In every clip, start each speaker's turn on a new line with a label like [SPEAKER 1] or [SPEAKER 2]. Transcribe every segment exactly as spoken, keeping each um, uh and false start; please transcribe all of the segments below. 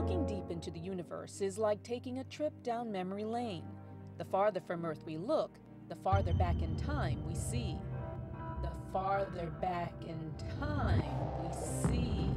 [SPEAKER 1] Looking deep into the universe is like taking a trip down memory lane. The farther from Earth we look, the farther back in time we see. The farther back in time we see.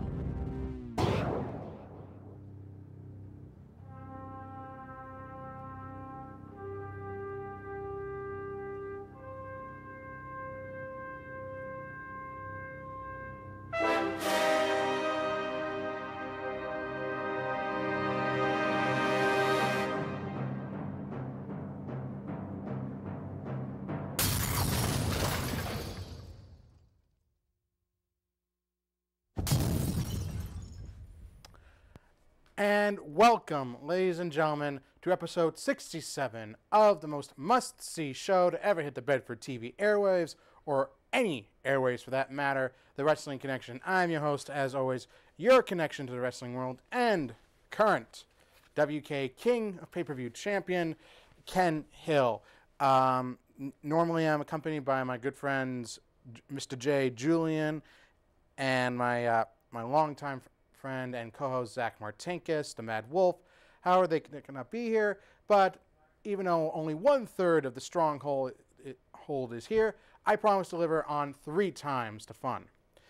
[SPEAKER 2] And welcome, ladies and gentlemen, to episode sixty-seven of the most must-see show to ever hit the Bedford T V airwaves, or any airwaves for that matter, The Wrestling Connection. I'm your host, as always, your connection to the wrestling world, and current W K King of Pay-Per-View Champion, Ken Hill. Um, n- normally I'm accompanied by my good friends, Mister J. Julian, and my, uh, my longtime friend, friend and co-host Zach Martinkus, the Mad Wolf. However, they, they cannot be here, but even though only one-third of the stronghold hold is here, I promise to deliver on three times the fun.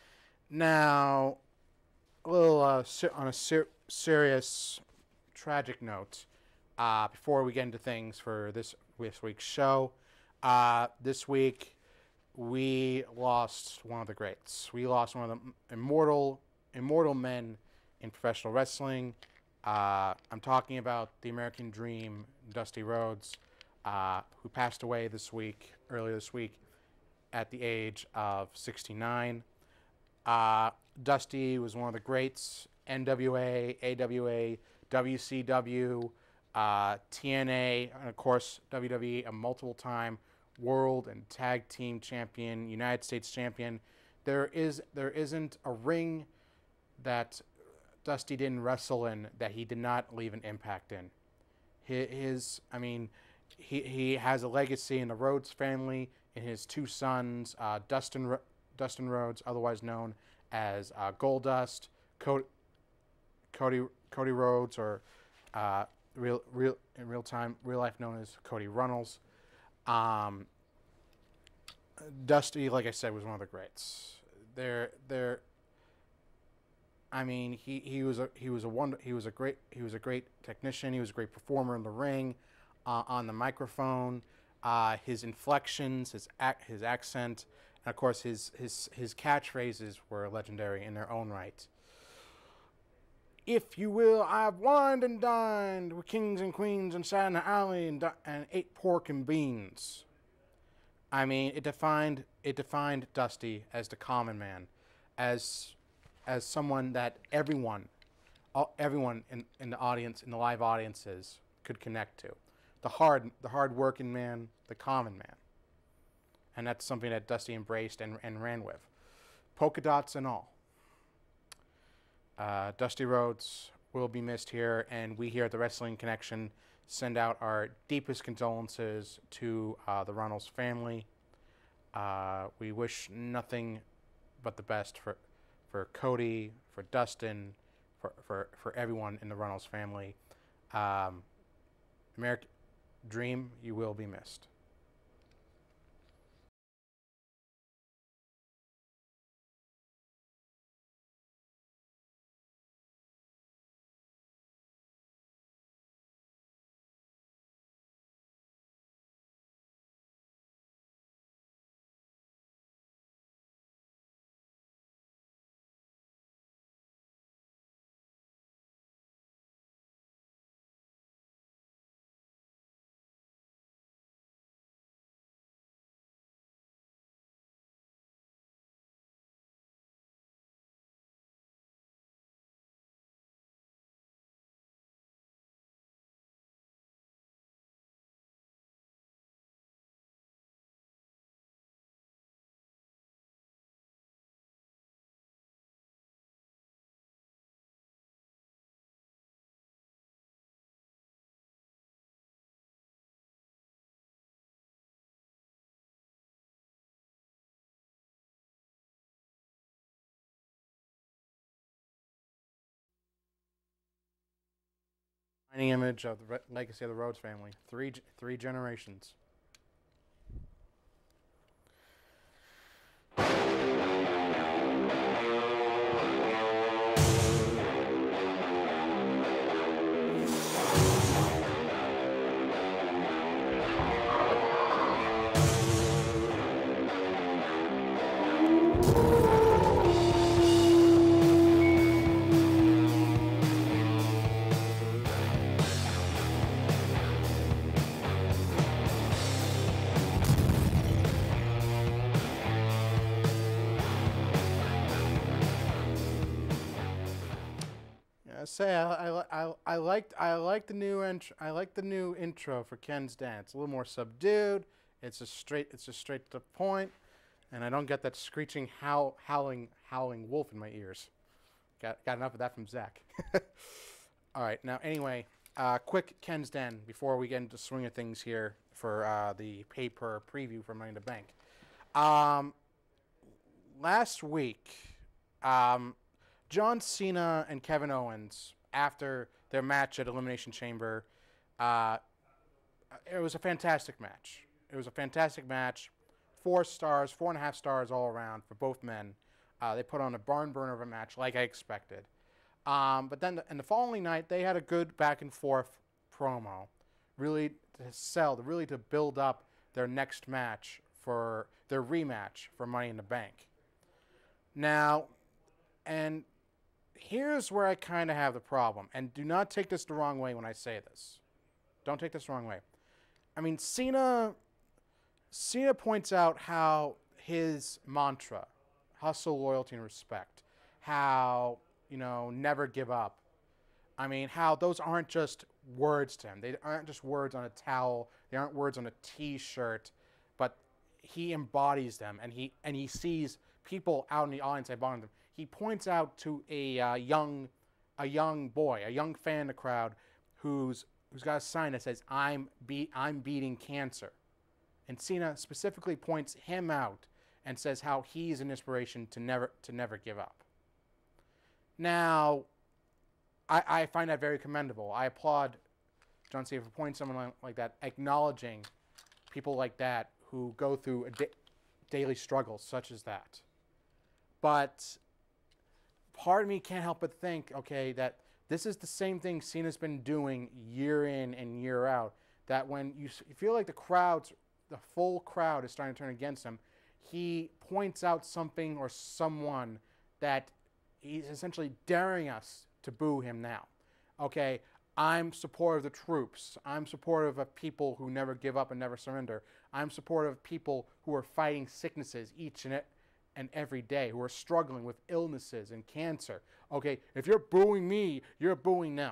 [SPEAKER 2] Now, a little uh, on a ser- serious, tragic note, uh, before we get into things for this, this week's show, uh, this week we lost one of the greats. We lost one of the immortal immortal men in professional wrestling. Uh, I'm talking about the American Dream, Dusty Rhodes, uh, who passed away this week, earlier this week, at the age of sixty-nine. Uh, Dusty was one of the greats, N W A, A W A, W C W, uh, T N A, and of course W W E, a multiple-time world and tag team champion, United States champion. There is there isn't a ring that Dusty didn't wrestle in that he did not leave an impact in. His, I mean, he he has a legacy in the Rhodes family, in his two sons, uh, Dustin Dustin Rhodes, otherwise known as uh, Goldust, Cody Cody Cody Rhodes, or uh, real real in real time real life known as Cody Runnels. Um, Dusty, like I said, was one of the greats. They're they're I mean, he, he was a he was a wonder he was a great he was a great technician. He was a great performer in the ring, uh, on the microphone. Uh, his inflections, his ac- his accent, and of course his his his catchphrases were legendary in their own right. If you will, I've wined and dined with kings and queens and sat in the alley and, di- and ate pork and beans. I mean, it defined it defined Dusty as the common man, as as someone that everyone, all, everyone in, in the audience, in the live audiences, could connect to. The hard, the hard-working man, the common man. And that's something that Dusty embraced and, and ran with. Polka dots and all. Uh, Dusty Rhodes will be missed here, and we here at the Wrestling Connection send out our deepest condolences to uh, the Runnels family. Uh, we wish nothing but the best for for Cody, for Dustin, for, for, for everyone in the Runnels family. Um, American Dream, you will be missed. Any image of the re legacy of the Rhodes family. Three, three generations. I say I, I, I, I liked I like the new int I like the new intro for Ken's dance. A little more subdued. It's a straight it's a straight to the point, and I don't get that screeching howl howling howling wolf in my ears. Got got enough of that from Zach. All right, now anyway, uh, quick Ken's Den before we get into the swing of things here for uh, the pay-per preview for Money in the Bank. Um, last week, um, John Cena and Kevin Owens, after their match at Elimination Chamber, uh, it was a fantastic match. It was a fantastic match. Four stars, four and a half stars all around for both men. Uh, they put on a barn burner of a match like I expected. Um, but then the, and the following night, they had a good back and forth promo, really to sell, to really to build up their next match for their rematch for Money in the Bank. Now, and here's where I kind of have the problem, and do not take this the wrong way when I say this. Don't take this the wrong way. I mean, Cena, Cena points out how his mantra, hustle, loyalty, and respect, how, you know, never give up. I mean, how those aren't just words to him. They aren't just words on a towel. They aren't words on a T-shirt, but he embodies them, and he and he sees people out in the audience embodying them. He points out to a uh, young, a young boy, a young fan in the crowd, who's who's got a sign that says "I'm be I'm beating cancer," and Cena specifically points him out and says how he's an inspiration to never to never give up. Now, I, I find that very commendable. I applaud John Cena for pointing someone like, like that, acknowledging people like that who go through a da daily struggles such as that. But part of me can't help but think, okay, that this is the same thing Cena's been doing year in and year out. That when you feel like the crowds, the full crowd is starting to turn against him, he points out something or someone that he's essentially daring us to boo him now. Okay, I'm supportive of the troops. I'm supportive of people who never give up and never surrender. I'm supportive of people who are fighting sicknesses each and and every day, who are struggling with illnesses and cancer. Okay, if you're booing me, you're booing them.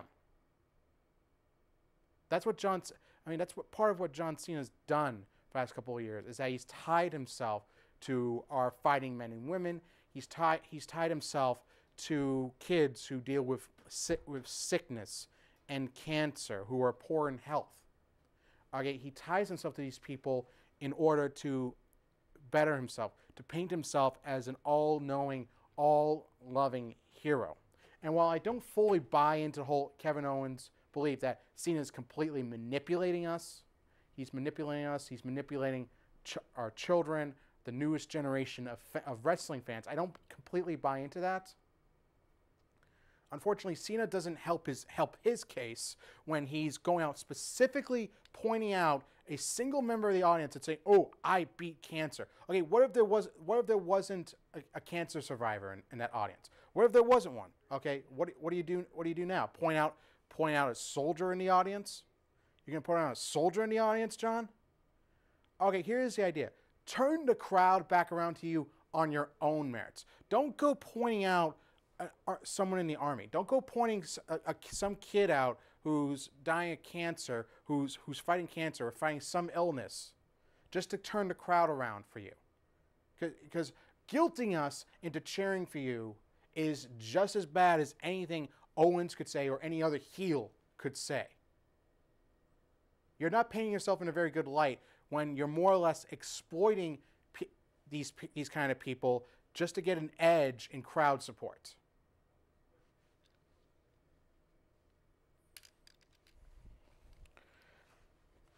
[SPEAKER 2] That's what John, I mean, that's what part of what John Cena's done the past couple of years, is that he's tied himself to our fighting men and women. He's tied, he's tied himself to kids who deal with, with sickness and cancer, who are poor in health. Okay, he ties himself to these people in order to better himself, to paint himself as an all-knowing, all-loving hero. And while I don't fully buy into the whole Kevin Owens belief that Cena is completely manipulating us, he's manipulating us, he's manipulating ch our children, the newest generation of, of wrestling fans, I don't completely buy into that. Unfortunately, Cena doesn't help his help his case when he's going out specifically pointing out a single member of the audience and saying, "Oh, I beat cancer." Okay, what if there was what if there wasn't a, a cancer survivor in, in that audience? What if there wasn't one? Okay, what what do you do? What do you do now? Point out point out a soldier in the audience? You're gonna point out a soldier in the audience, John? Okay, here's the idea: turn the crowd back around to you on your own merits. Don't go pointing out Uh, someone in the army. Don't go pointing a, a, some kid out who's dying of cancer, who's who's fighting cancer or fighting some illness, just to turn the crowd around for you. Because guilting us into cheering for you is just as bad as anything Owens could say or any other heel could say. You're not painting yourself in a very good light when you're more or less exploiting pe these pe these kind of people just to get an edge in crowd support.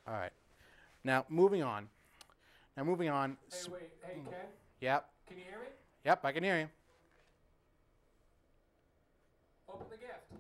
[SPEAKER 2] All right. Now, moving on. Now, moving on.
[SPEAKER 3] Hey, wait. Hey, Ken?
[SPEAKER 2] Yep.
[SPEAKER 3] Can you hear me?
[SPEAKER 2] Yep, I can hear you.
[SPEAKER 3] Open the gift.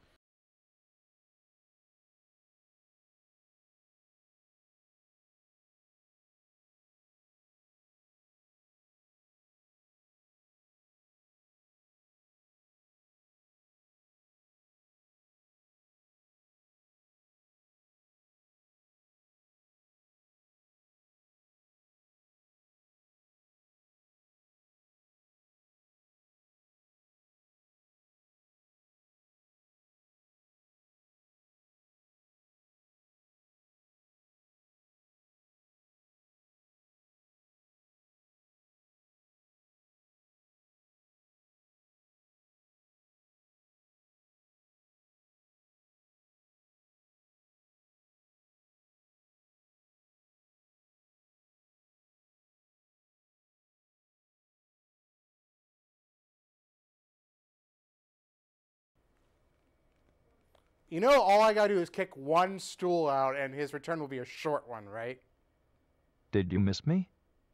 [SPEAKER 2] You know, all I gotta do is kick one stool out, and his return will be a short one, right?
[SPEAKER 4] Did you miss me?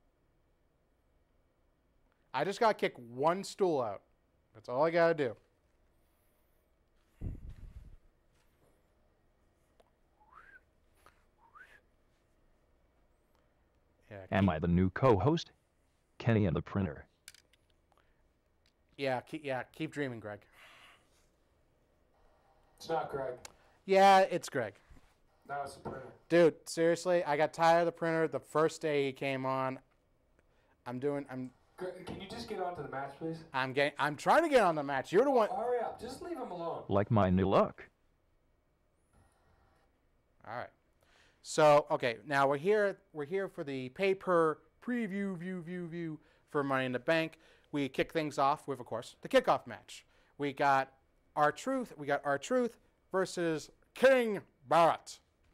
[SPEAKER 2] I just gotta kick one stool out. That's all I gotta do. Yeah,
[SPEAKER 4] Am
[SPEAKER 2] keep,
[SPEAKER 4] I the new co-host? Kenny and the printer.
[SPEAKER 2] yeah, keep, yeah, keep dreaming, Greg.
[SPEAKER 3] It's not Greg.
[SPEAKER 2] Yeah, it's Greg.
[SPEAKER 3] No, it's the printer.
[SPEAKER 2] Dude, seriously, I got tired of the printer the first day he came on. I'm doing, I'm,
[SPEAKER 3] Greg, can you just get on to the match, please?
[SPEAKER 2] I'm getting, I'm trying to get on the match. You're the one.
[SPEAKER 3] Hurry up. Just leave him alone.
[SPEAKER 4] Like my new look.
[SPEAKER 2] All right. So, okay, now we're here, we're here for the pay-per preview, view, view, view for Money in the Bank. We kick things off with, of course, the kickoff match. We got R-Truth, we got R-Truth versus King Barrett.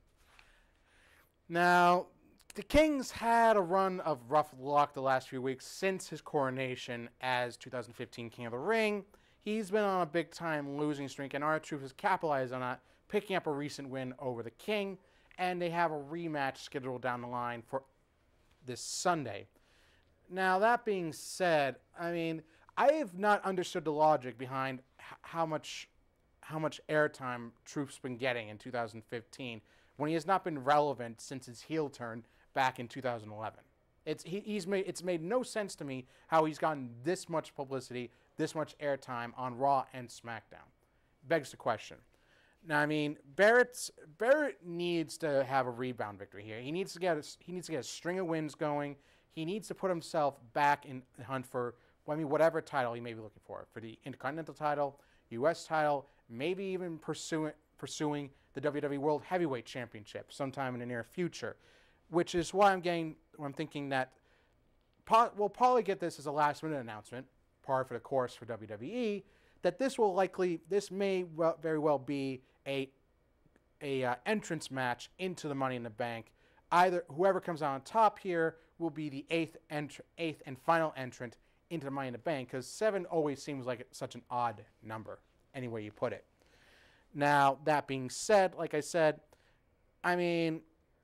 [SPEAKER 2] Now, the King's had a run of rough luck the last few weeks since his coronation as two thousand fifteen King of the Ring. He's been on a big-time losing streak, and R-Truth has capitalized on that, picking up a recent win over the King, and they have a rematch scheduled down the line for this Sunday. Now, that being said, I mean, I have not understood the logic behind h- how much how much airtime Truth's been getting in two thousand fifteen when he has not been relevant since his heel turn back in two thousand eleven. It's he, he's made it's made no sense to me how he's gotten this much publicity, this much airtime on Raw and SmackDown. Begs the question. Now, I mean, Barrett's Barrett needs to have a rebound victory here. He needs to get a, he needs to get a string of wins going. He needs to put himself back in the hunt for, well, I mean, whatever title he may be looking for, for the Intercontinental title, U S title, maybe even pursuing pursuing the W W E World Heavyweight Championship sometime in the near future, which is why I'm getting, I'm thinking that we'll probably get this as a last minute announcement, par for the course for W W E, that this will likely, this may well, very well be a a uh, entrance match into the Money in the Bank. Either whoever comes out on top here will be the eighth entr- eighth and final entrant into the Money in the Bank, because seven always seems like such an odd number, any way you put it. Now, that being said, like I said, I mean,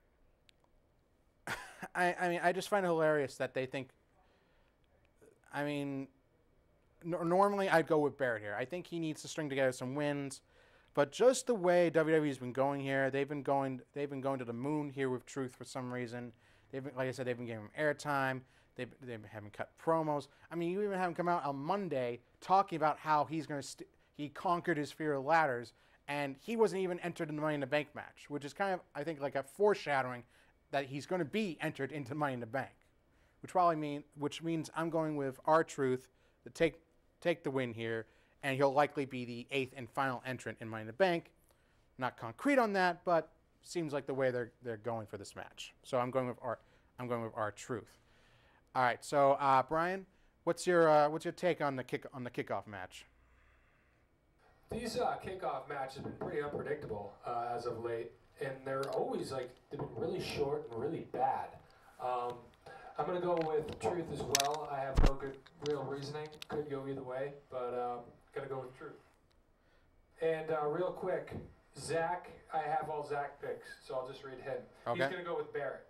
[SPEAKER 2] I, I mean, I just find it hilarious that they think, I mean, n- normally I'd go with Barrett here. I think he needs to string together some wins, but just the way W W E's been going here, they've been going, they've been going to the moon here with Truth for some reason. They've been, like I said, they've been giving him airtime. They've, they've been having cut promos. I mean, you even have him come out on Monday talking about how he's going to, st- he conquered his fear of ladders, and he wasn't even entered in the Money in the Bank match, which is kind of, I think, like a foreshadowing that he's going to be entered into Money in the Bank, which probably mean, which means I'm going with R-Truth to take take the win here, and he'll likely be the eighth and final entrant in Money in the Bank. Not concrete on that, but seems like the way they're they're going for this match. So I'm going with R. I'm going with R-Truth. All right, so uh, Brian, what's your uh, what's your take on the kick on the kickoff match?
[SPEAKER 3] These uh, kickoff matches have been pretty unpredictable uh, as of late, and they're always like they've been really short and really bad. Um, I'm gonna go with Truth as well. I have no good real reasoning. Could go either way, but um, gonna go with Truth. And uh, real quick, Zach, I have all Zach picks, so I'll just read him.
[SPEAKER 2] Okay.
[SPEAKER 3] He's going to go with Barrett.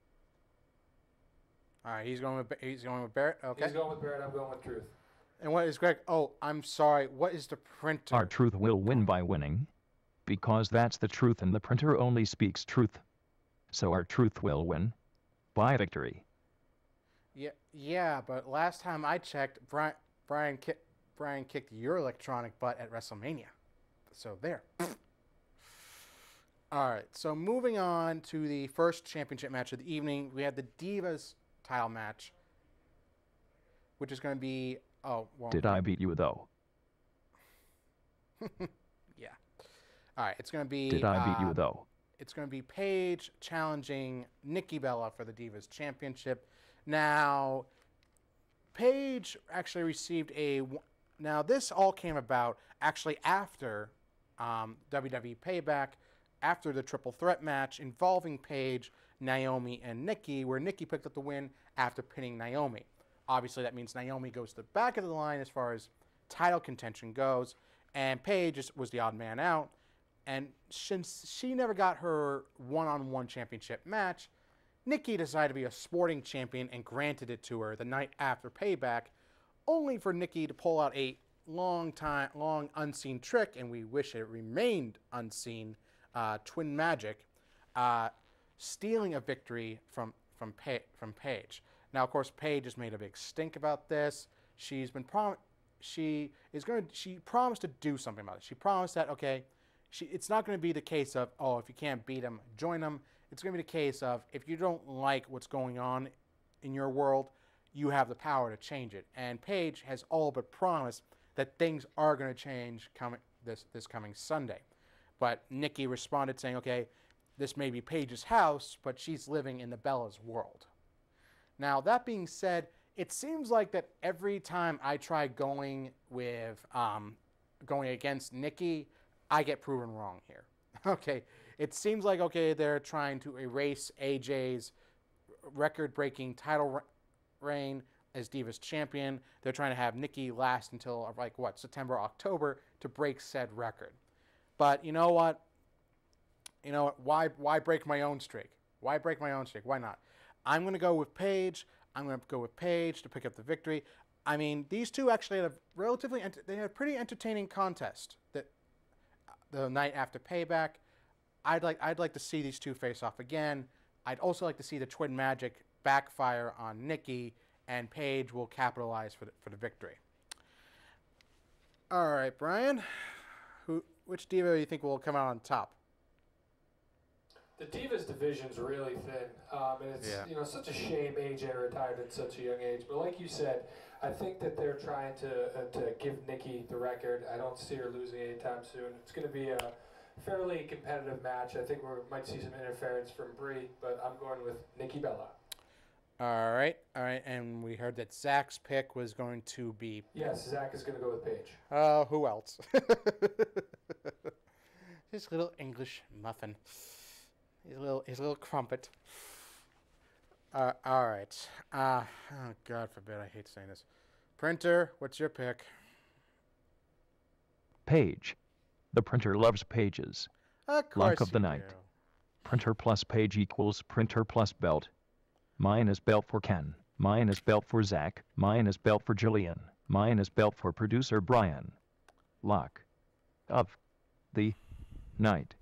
[SPEAKER 2] All right, he's going with he's going with Barrett. Okay.
[SPEAKER 3] He's going with Barrett. I'm going with Truth.
[SPEAKER 2] And what is Greg? Oh, I'm sorry. What is the printer?
[SPEAKER 4] Our truth will win by winning. Because that's the truth and the printer only speaks truth. So our truth will win by victory.
[SPEAKER 2] Yeah, yeah, but last time I checked, Brian Brian, ki Brian kicked your electronic butt at WrestleMania. So there. All right, so moving on to the first championship match of the evening, we had the Divas title match, which is going to be, oh, well.
[SPEAKER 4] Did I beat you though?
[SPEAKER 2] Yeah. All right, it's going to be.
[SPEAKER 4] Did I beat
[SPEAKER 2] uh,
[SPEAKER 4] you though?
[SPEAKER 2] It's going to be Paige challenging Nikki Bella for the Divas Championship. Now, Paige actually received a. Now, this all came about actually after um, W W E Payback, after the triple threat match involving Paige, Naomi, and Nikki, where Nikki picked up the win after pinning Naomi. Obviously, that means Naomi goes to the back of the line as far as title contention goes, and Paige is, was the odd man out. And since she never got her one-on-one championship match, Nikki decided to be a sporting champion and granted it to her the night after Payback, only for Nikki to pull out a long time, long unseen trick, and we wish it remained unseen, uh, Twin Magic, uh, stealing a victory from from pa from Paige. Now, of course, Paige has made a big stink about this. She's been prom she is going to she promised to do something about it. She promised that okay, she it's not going to be the case of oh if you can't beat him, join him. It's going to be the case of if you don't like what's going on in your world, you have the power to change it. And Paige has all but promised that things are going to change coming this this coming Sunday. But Nikki responded saying, okay, this may be Paige's house, but she's living in the Bella's world. Now, that being said, it seems like that every time I try going with um, going against Nikki, I get proven wrong here. Okay, it seems like, okay, they're trying to erase A J's record-breaking title reign as Divas champion. They're trying to have Nikki last until, like, what, September, October to break said record. But you know what? You know what? Why, why break my own streak? Why break my own streak? Why not? I'm going to go with Paige. I'm going to go with Paige to pick up the victory. I mean, these two actually had a relatively, they had a pretty entertaining contest that the night after Payback. I'd like, I'd like to see these two face off again. I'd also like to see the Twin Magic backfire on Nikki, and Paige will capitalize for the, for the victory. All right, Brian, who, which diva do you think will come out on top?
[SPEAKER 3] The Divas division's really thin, um, and it's
[SPEAKER 2] Yeah.
[SPEAKER 3] you know such a shame A J retired at such a young age. But like you said, I think that they're trying to uh, to give Nikki the record. I don't see her losing anytime soon. It's going to be a fairly competitive match. I think we might see some interference from Brie, but I'm going with Nikki Bella.
[SPEAKER 2] All right, all right, and we heard that Zach's pick was going to be.
[SPEAKER 3] Yes, Zach is going to go with Paige.
[SPEAKER 2] Uh, who else? His little English muffin. His little, his little crumpet. Uh, all right. Uh, oh, God forbid, I hate saying this. Printer, what's your pick?
[SPEAKER 4] Page. The printer loves pages.
[SPEAKER 2] Of course
[SPEAKER 4] Luck of the
[SPEAKER 2] you
[SPEAKER 4] night.
[SPEAKER 2] do.
[SPEAKER 4] Printer plus page equals printer plus belt. Mine is belt for Ken. Mine is belt for Zach. Mine is belt for Jillian. Mine is belt for producer Brian. Luck of the night.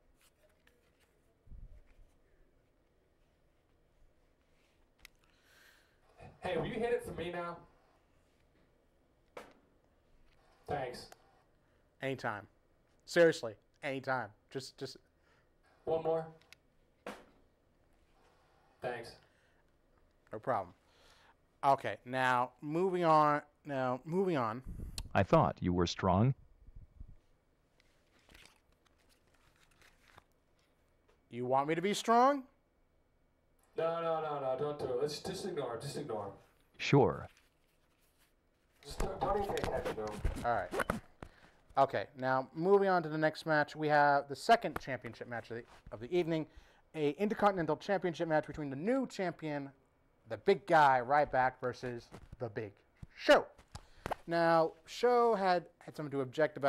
[SPEAKER 3] Hey, will you hit it for me now? Thanks.
[SPEAKER 2] Anytime. Seriously, anytime. Just, just.
[SPEAKER 3] One more. Thanks.
[SPEAKER 2] No problem. Okay, now moving on. Now moving on.
[SPEAKER 4] I thought you were strong.
[SPEAKER 2] You want me to be strong?
[SPEAKER 3] No, no, no, no, don't do it. Let's just ignore him. Just ignore him.
[SPEAKER 4] Sure.
[SPEAKER 3] Just don't, don't even pay attention to him.
[SPEAKER 2] All right. Okay, now moving on to the next match, we have the second championship match of the, of the evening, a Intercontinental Championship match between the new champion, the big guy, Ryback, versus the Big Show. Now, Show had, had something to object about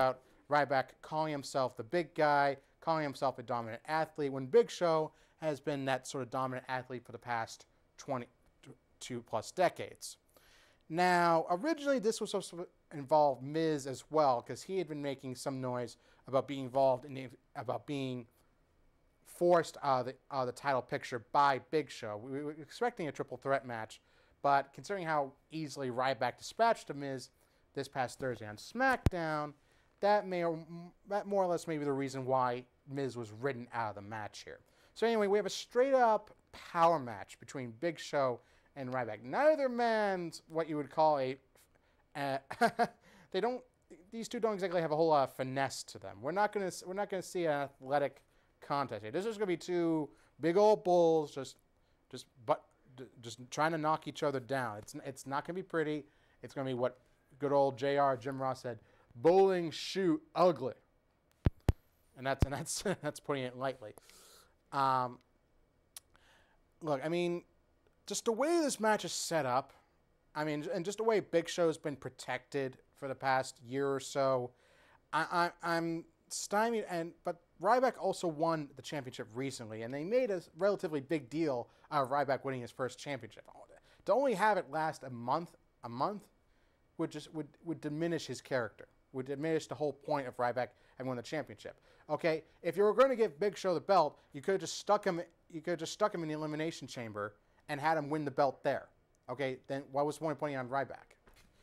[SPEAKER 2] Ryback calling himself the big guy, calling himself a dominant athlete, when Big Show has been that sort of dominant athlete for the past twenty-two plus decades. Now, originally this was supposed to involve Miz as well, because he had been making some noise about being involved in the, about being forced out of, the, out of the title picture by Big Show. We were expecting a triple threat match, but considering how easily Ryback dispatched the Miz this past Thursday on SmackDown, that may or, that more or less may be the reason why Miz was ridden out of the match here. So anyway, we have a straight up power match between Big Show and Ryback. Neither man's what you would call a uh, they don't these two don't exactly have a whole lot of finesse to them. We're not gonna we're not gonna see an athletic contest here. This is gonna be two big old bulls just just but just trying to knock each other down. It's it's not gonna be pretty. It's gonna be what good old J R Jim Ross said: bowling shoot ugly. And that's and that's that's putting it lightly. Um, look, I mean, just the way this match is set up, I mean, and just the way Big Show's been protected for the past year or so, I, I, I'm stymied. And but Ryback also won the championship recently, and they made a relatively big deal out of Ryback winning his first championship. To only have it last a month, a month, would just would would diminish his character. Would diminish the whole point of Ryback having won the championship. Okay, if you were going to give Big Show the belt, you could have just stuck him. You could have just stuck him in the Elimination Chamber and had him win the belt there. Okay, then what was the point of putting on Ryback?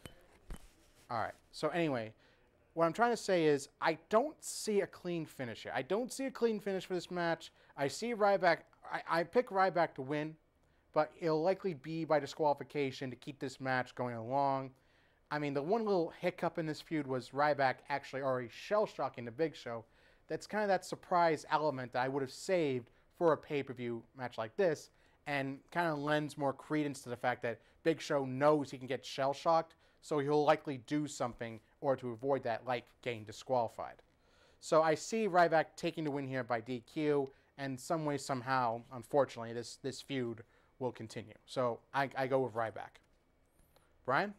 [SPEAKER 2] All right. So anyway, what I'm trying to say is I don't see a clean finish here. I don't see a clean finish for this match. I see Ryback. I, I pick Ryback to win, but it'll likely be by disqualification to keep this match going along. I mean, the one little hiccup in this feud was Ryback actually already shell-shocking the Big Show. That's kind of that surprise element that I would have saved for a pay-per-view match like this, and kind of lends more credence to the fact that Big Show knows he can get shell-shocked, so he'll likely do something or to avoid that, like getting disqualified. So I see Ryback taking the win here by D Q, and some way, somehow, unfortunately, this, this feud will continue. So I, I go with Ryback. Brian?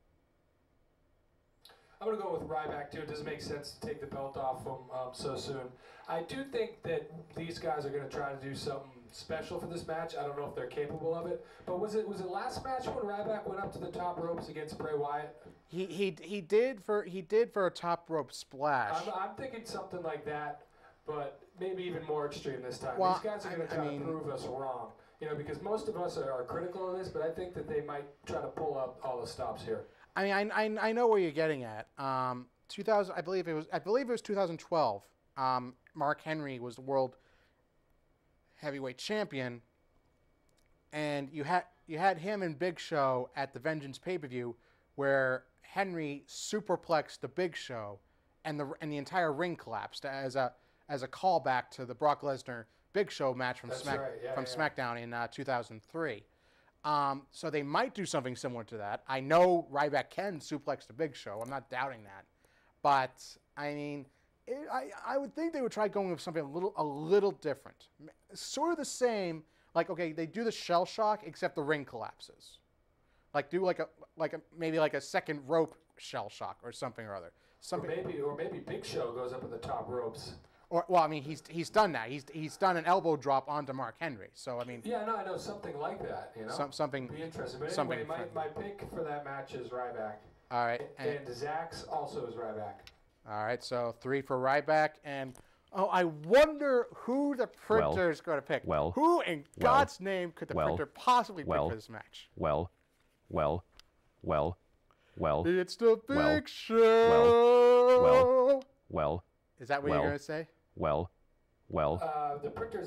[SPEAKER 3] I'm going to go with Ryback, too. It doesn't make sense to take the belt off him um, so soon. I do think that these guys are going to try to do something special for this match. I don't know if they're capable of it. But was it was it last match when Ryback went up to the top ropes against Bray Wyatt?
[SPEAKER 2] He he he did for he did for a top rope splash.
[SPEAKER 3] I'm, I'm thinking something like that, but maybe even more extreme this time.
[SPEAKER 2] Well,
[SPEAKER 3] these guys are going to
[SPEAKER 2] I,
[SPEAKER 3] try
[SPEAKER 2] I mean,
[SPEAKER 3] to prove us wrong. You know, because most of us are, are critical of this, but I think that they might try to pull up all the stops here.
[SPEAKER 2] I mean, I, I, I know where you're getting at. Um, two thousand, I believe it was. I believe it was two thousand twelve. Um, Mark Henry was the world heavyweight champion, and you had you had him and Big Show at the Vengeance pay-per-view, where Henry superplexed the Big Show, and the and the entire ring collapsed as a as a callback to the Brock Lesnar Big Show match from
[SPEAKER 3] That's
[SPEAKER 2] Smack
[SPEAKER 3] right. yeah,
[SPEAKER 2] from
[SPEAKER 3] yeah.
[SPEAKER 2] SmackDown in uh, two thousand three. Um, so they might do something similar to that. I know Ryback can suplex the Big Show. I'm not doubting that. But, I mean, it, I, I would think they would try going with something a little a little different. Sort of the same, like, okay, they do the shell shock, except the ring collapses. Like, do like a, like a, maybe like a second rope shell shock or something or other. Something,
[SPEAKER 3] Or maybe, or maybe Big Show goes up at the top ropes.
[SPEAKER 2] Or, well, I mean, he's he's done that. He's he's done an elbow drop onto Mark Henry. So I mean,
[SPEAKER 3] Yeah, no, I know something like that. You know,
[SPEAKER 2] some, something.
[SPEAKER 3] be interesting. But
[SPEAKER 2] something
[SPEAKER 3] anyway,
[SPEAKER 2] friendly.
[SPEAKER 3] my, my pick for that match is Ryback,
[SPEAKER 2] All right, and,
[SPEAKER 3] and Zach's also is Ryback.
[SPEAKER 2] all right. So three for Ryback, and oh, I wonder who the
[SPEAKER 4] Well,
[SPEAKER 2] printer is going to pick.
[SPEAKER 4] well,
[SPEAKER 2] who in
[SPEAKER 4] well,
[SPEAKER 2] God's name could the
[SPEAKER 4] well,
[SPEAKER 2] printer possibly
[SPEAKER 4] well,
[SPEAKER 2] pick for this match?
[SPEAKER 4] Well, well, well, well,
[SPEAKER 2] It's the Big
[SPEAKER 4] well,
[SPEAKER 2] Show.
[SPEAKER 4] well, well,
[SPEAKER 2] Is that what
[SPEAKER 4] well,
[SPEAKER 2] you're going to say?
[SPEAKER 4] well, well.
[SPEAKER 3] Uh, the printer's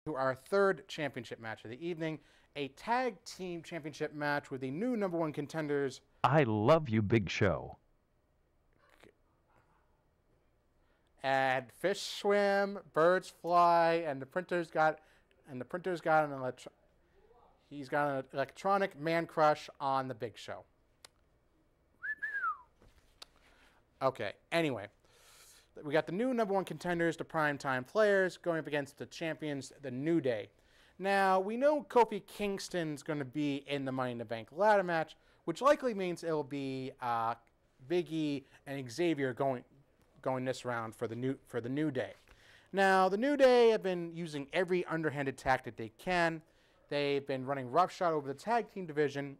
[SPEAKER 2] to our third championship match of the evening, a tag team championship match with the new number one contenders.
[SPEAKER 4] I love you, Big Show.
[SPEAKER 2] And fish swim, birds fly, and the printer's got, and the printer's got an electro. He's got an electronic man crush on the Big Show. Okay. Anyway, we got the new number one contenders, the primetime players, going up against the champions, the New Day. Now, we know Kofi Kingston's going to be in the Money in the Bank ladder match, which likely means it'll be uh, Big E and Xavier going going this round for the new for the New Day. Now, the New Day have been using every underhanded tactic they can. They've been running roughshod over the tag team division,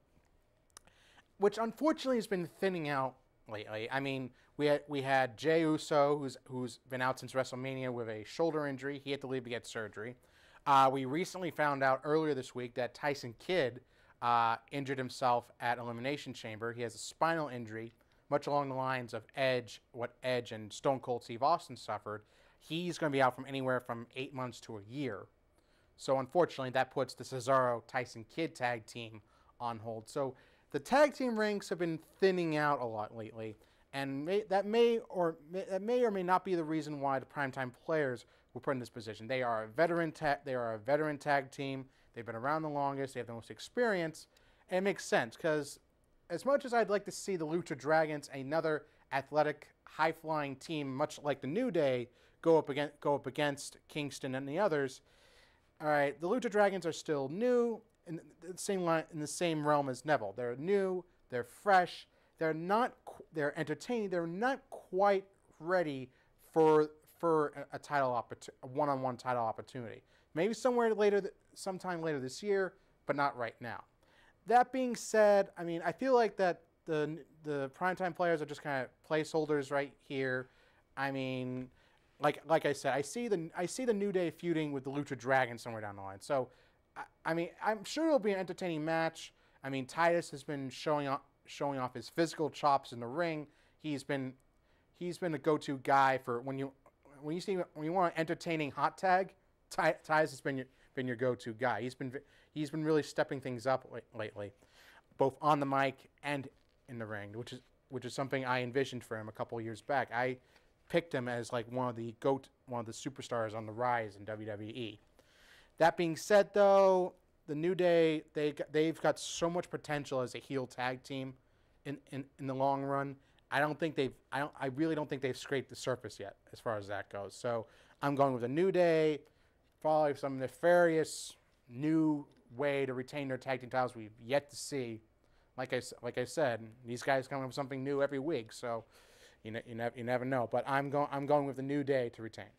[SPEAKER 2] which unfortunately has been thinning out lately. I mean, we had we had Jey Uso, who's who's been out since WrestleMania with a shoulder injury. He had to leave to get surgery. Uh, we recently found out earlier this week that Tyson Kidd uh, injured himself at Elimination Chamber. He has a spinal injury, much along the lines of Edge, what Edge and Stone Cold Steve Austin suffered. He's going to be out from anywhere from eight months to a year. So unfortunately, that puts the Cesaro-Tyson Kidd tag team on hold. So the tag team ranks have been thinning out a lot lately, and may, that may or may, that may or may not be the reason why the primetime players were put in this position. They are a veteran ta- they are a veteran tag team. They've been around the longest. They have the most experience, and it makes sense because as much as I'd like to see the Lucha Dragons, another athletic, high-flying team, much like the New Day, go up against go up against Kingston and the others. All right, the Lucha Dragons are still new in the same line, in the same realm as Neville. They're new, they're fresh, they're not, they're entertaining. They're not quite ready for for a, a title opportunity, a one-on-one title opportunity. Maybe somewhere later, sometime later this year, but not right now. That being said, I mean, I feel like that the the primetime players are just kind of placeholders right here. I mean, like like I said, I see the I see the New Day feuding with the Lucha Dragons somewhere down the line. So, I, I mean, I'm sure it'll be an entertaining match. I mean, Titus has been showing off showing off his physical chops in the ring. He's been he's been a go-to guy for when you when you see when you want an entertaining hot tag. Ty, Titus has been your been your go-to guy. He's been he's been really stepping things up lately, both on the mic and in the ring, which is which is something I envisioned for him a couple of years back. I picked him as like one of the goat one of the superstars on the rise in W W E. That being said, though, the New Day they they've got so much potential as a heel tag team in, in, in the long run. I don't think they've I don't I really don't think they've scraped the surface yet as far as that goes. So I'm going with the New Day. Probably some nefarious new way to retain their tag team titles we've yet to see. Like I, like I said, these guys come up with something new every week, so you, ne- you, ne- you never know. But I'm, go- I'm going with the New Day to retain.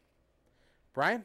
[SPEAKER 2] Brian?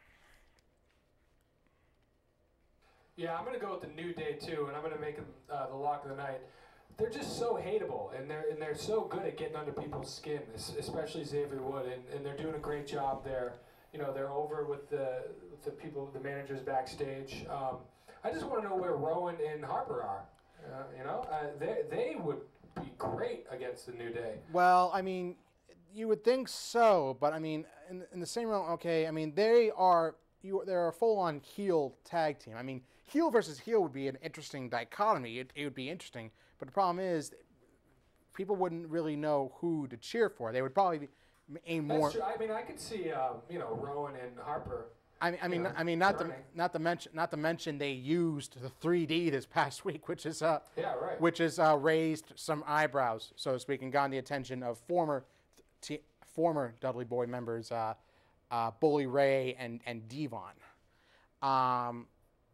[SPEAKER 3] Yeah, I'm going to go with the New Day, too, and I'm going to make them uh, the lock of the night. They're just so hateable, and they're and they're so good at getting under people's skin, especially Xavier Wood, and, and they're doing a great job there. You know, they're over with the with the people, the managers backstage. Um, I just want to know where Rowan and Harper are. Uh, you know, uh, they they would be great against the New Day.
[SPEAKER 2] Well, I mean, you would think so, but I mean, in, in the same realm, okay. I mean, they are you. They're a full-on heel tag team. I mean, heel versus heel would be an interesting dichotomy. It, it would be interesting, but the problem is, people wouldn't really know who to cheer for. They would probably be. Aim more.
[SPEAKER 3] That's true. I mean, I could see, uh, you know, Rowan and Harper.
[SPEAKER 2] I mean, I mean,
[SPEAKER 3] know,
[SPEAKER 2] I mean, not
[SPEAKER 3] turning.
[SPEAKER 2] to not to mention, not to mention, they used the three D this past week, which is uh,
[SPEAKER 3] Yeah, right.
[SPEAKER 2] which is uh, raised some eyebrows, so to speak, and gotten the attention of former, t- former Dudley Boy members, uh, uh, Bully Ray and and Devon. Um,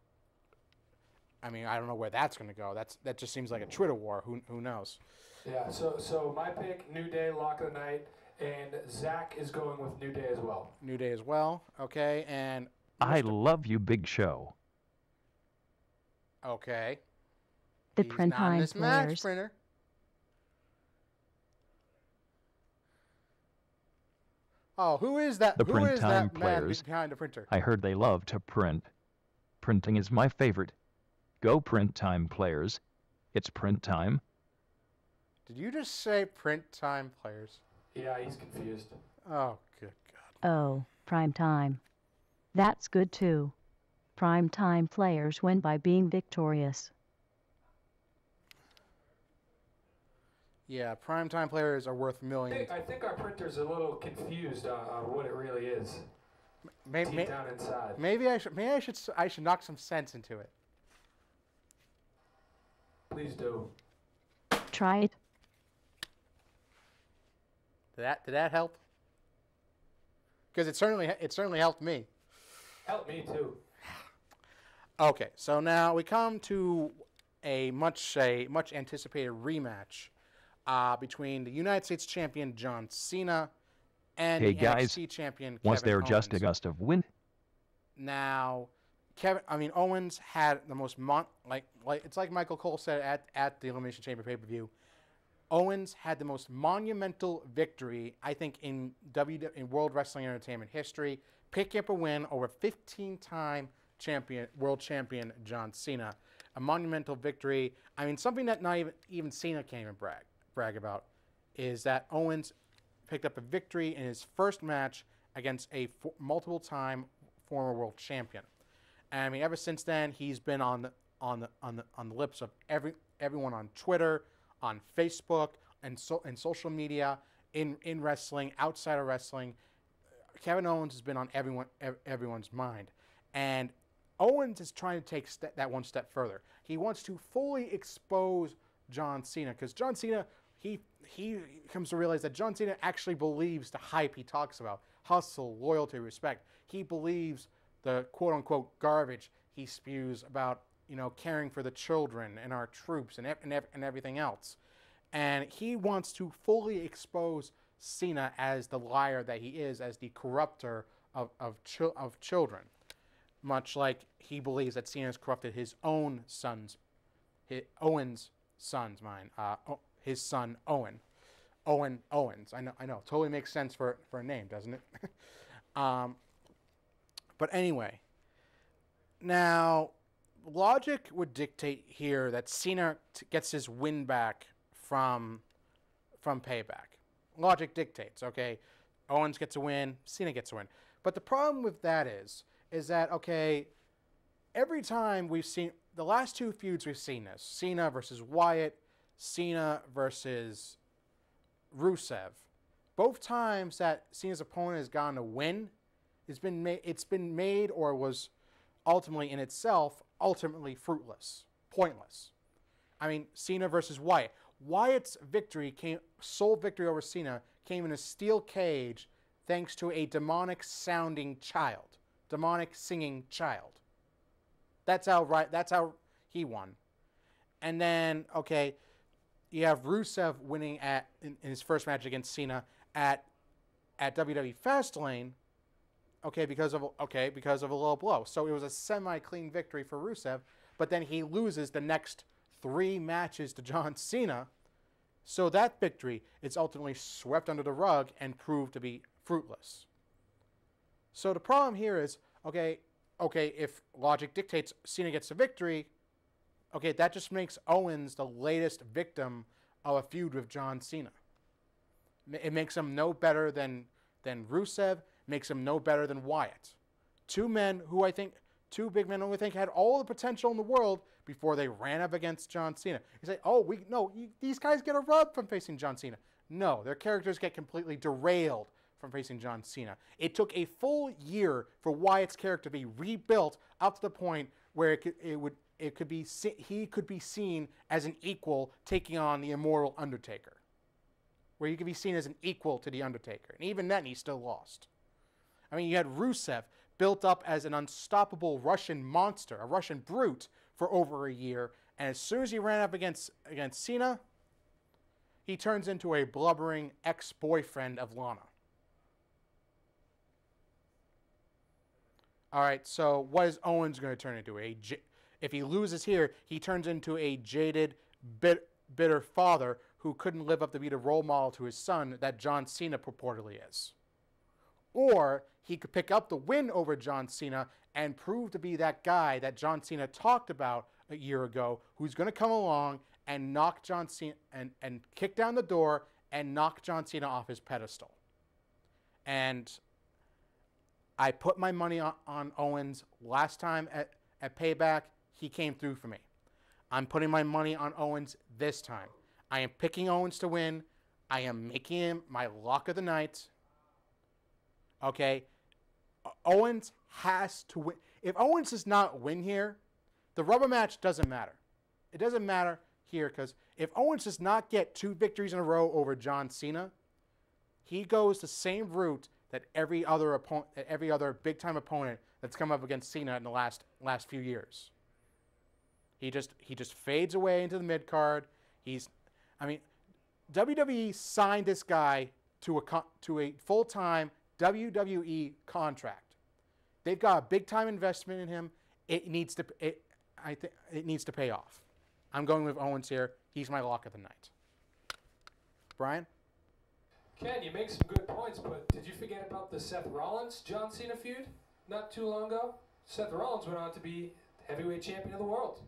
[SPEAKER 2] I mean, I don't know where that's going to go. That's that just seems like a Twitter war. Who who knows?
[SPEAKER 3] Yeah. So so my pick, New Day, lock of the night. And Zach is going with New Day as well.
[SPEAKER 2] New Day as well. Okay, and
[SPEAKER 4] I
[SPEAKER 2] Mister
[SPEAKER 4] love you, Big Show.
[SPEAKER 2] Okay.
[SPEAKER 5] The
[SPEAKER 2] He's
[SPEAKER 5] print
[SPEAKER 2] not in
[SPEAKER 5] time
[SPEAKER 2] this match,
[SPEAKER 5] players.
[SPEAKER 2] printer. Oh, who is that?
[SPEAKER 4] The
[SPEAKER 2] who
[SPEAKER 4] print
[SPEAKER 2] is
[SPEAKER 4] time
[SPEAKER 2] that man
[SPEAKER 4] players.
[SPEAKER 2] behind the printer?
[SPEAKER 4] I heard they love to print. Printing is my favorite. Go print time players. It's print time.
[SPEAKER 2] Did you just say print time players?
[SPEAKER 3] Yeah, he's confused.
[SPEAKER 2] Oh, good God.
[SPEAKER 5] Oh, prime time. That's good too. Prime-time players win by being victorious.
[SPEAKER 2] Yeah, primetime players are worth
[SPEAKER 3] I
[SPEAKER 2] millions.
[SPEAKER 3] think, I think our printer's a little confused on, on what it really is
[SPEAKER 2] May,
[SPEAKER 3] deep
[SPEAKER 2] may,
[SPEAKER 3] down inside.
[SPEAKER 2] maybe I should. Maybe I should. s- I should knock some sense into it.
[SPEAKER 3] Please do.
[SPEAKER 5] Try it.
[SPEAKER 2] Did that? Did that help? Because it certainly. It certainly helped me.
[SPEAKER 3] Help me too.
[SPEAKER 2] Okay, so now we come to a much a much anticipated rematch uh, between the United States champion John Cena and
[SPEAKER 4] Hey
[SPEAKER 2] the N X
[SPEAKER 4] guys,
[SPEAKER 2] T champion
[SPEAKER 4] Was
[SPEAKER 2] Kevin
[SPEAKER 4] there just a
[SPEAKER 2] Owens.
[SPEAKER 4] gust of wind?
[SPEAKER 2] Now, Kevin, I mean Owens had the most mon- like like it's like Michael Cole said at at the Elimination Chamber pay per view. Owens had the most monumental victory I think in W in World Wrestling Entertainment history, picking up a win over fifteen-time champion, world champion John Cena. A monumental victory. I mean, something that not even even Cena can't even brag brag about is that Owens picked up a victory in his first match against a f- multiple-time former world champion. And I mean, ever since then, he's been on the on the on the on the lips of every everyone on Twitter, on Facebook, and so and social media, in in wrestling, outside of wrestling. Kevin Owens has been on everyone ev- everyone's mind, and Owens is trying to take ste- that one step further. He wants to fully expose John Cena because John Cena, he he comes to realize that John Cena actually believes the hype he talks about: hustle, loyalty, respect. He believes the quote unquote garbage he spews about, you know, caring for the children and our troops and ev- and, ev- and everything else. And he wants to fully expose Cena as the liar that he is, as the corrupter of of, chil- of children. Much like he believes that Cena has corrupted his own sons, his, Owen's sons, mine, uh, o- his son Owen, Owen Owens. I know, I know, totally makes sense for for a name, doesn't it? um, but anyway, now logic would dictate here that Cena t- gets his win back from from Payback. Logic dictates, okay? Owens gets a win, Cena gets a win. But the problem with that is, is that, okay, every time we've seen, the last two feuds we've seen this, Cena versus Wyatt, Cena versus Rusev, both times that Cena's opponent has gotten a win, it's been, ma- it's been made or was ultimately in itself, ultimately fruitless, pointless. I mean, Cena versus Wyatt. Wyatt's victory came, sole victory over Cena, came in a steel cage thanks to a demonic sounding child, demonic singing child. That's how right. That's how he won. And then, okay, you have Rusev winning at in, in his first match against Cena at at W W E Fastlane. Okay, because of okay because of a low blow. So it was a semi-clean victory for Rusev, but then he loses the next three matches to John Cena. So that victory is ultimately swept under the rug and proved to be fruitless. So the problem here is, okay, okay, if logic dictates Cena gets the victory, okay, that just makes Owens the latest victim of a feud with John Cena. It makes him no better than than Rusev, makes him no better than Wyatt. Two men who I think, two big men who I think had all the potential in the world before they ran up against John Cena. You say, oh, we no, you, these guys get a rub from facing John Cena. No, their characters get completely derailed from facing John Cena. It took a full year for Wyatt's character to be rebuilt up to the point where it could, it would it could be he could be seen as an equal taking on the immortal Undertaker, where he could be seen as an equal to the Undertaker, and even then he still lost. I mean, you had Rusev built up as an unstoppable Russian monster, a Russian brute, for over a year, and as soon as he ran up against against Cena, he turns into a blubbering ex-boyfriend of Lana. All right, so what is Owens going to turn into? A j- if he loses here, he turns into a jaded, bit- bitter father who couldn't live up to be the role model to his son that John Cena purportedly is. Or he could pick up the win over John Cena and prove to be that guy that John Cena talked about a year ago, who's going to come along and knock John Cena and, and kick down the door and knock John Cena off his pedestal. And I put my money on, on Owens last time at, at Payback. He came through for me. I'm putting my money on Owens this time. I am picking Owens to win. I am making him my lock of the night. Okay? Owens has to win. If Owens does not win here, the rubber match doesn't matter. It doesn't matter here because if Owens does not get two victories in a row over John Cena, he goes the same route that every other opponent, every other big-time opponent that's come up against Cena in the last last few years. He just he just fades away into the mid card. He's, I mean, W W E signed this guy to a to a full-time W W E contract. They've got a big-time investment in him. It needs to it, I think it needs to pay off. I'm going with Owens here. He's my lock of the night. Brian?
[SPEAKER 3] Ken, you make some good points, but did you forget about the Seth Rollins-John Cena feud not too long ago? Seth Rollins went on to be heavyweight champion of the world.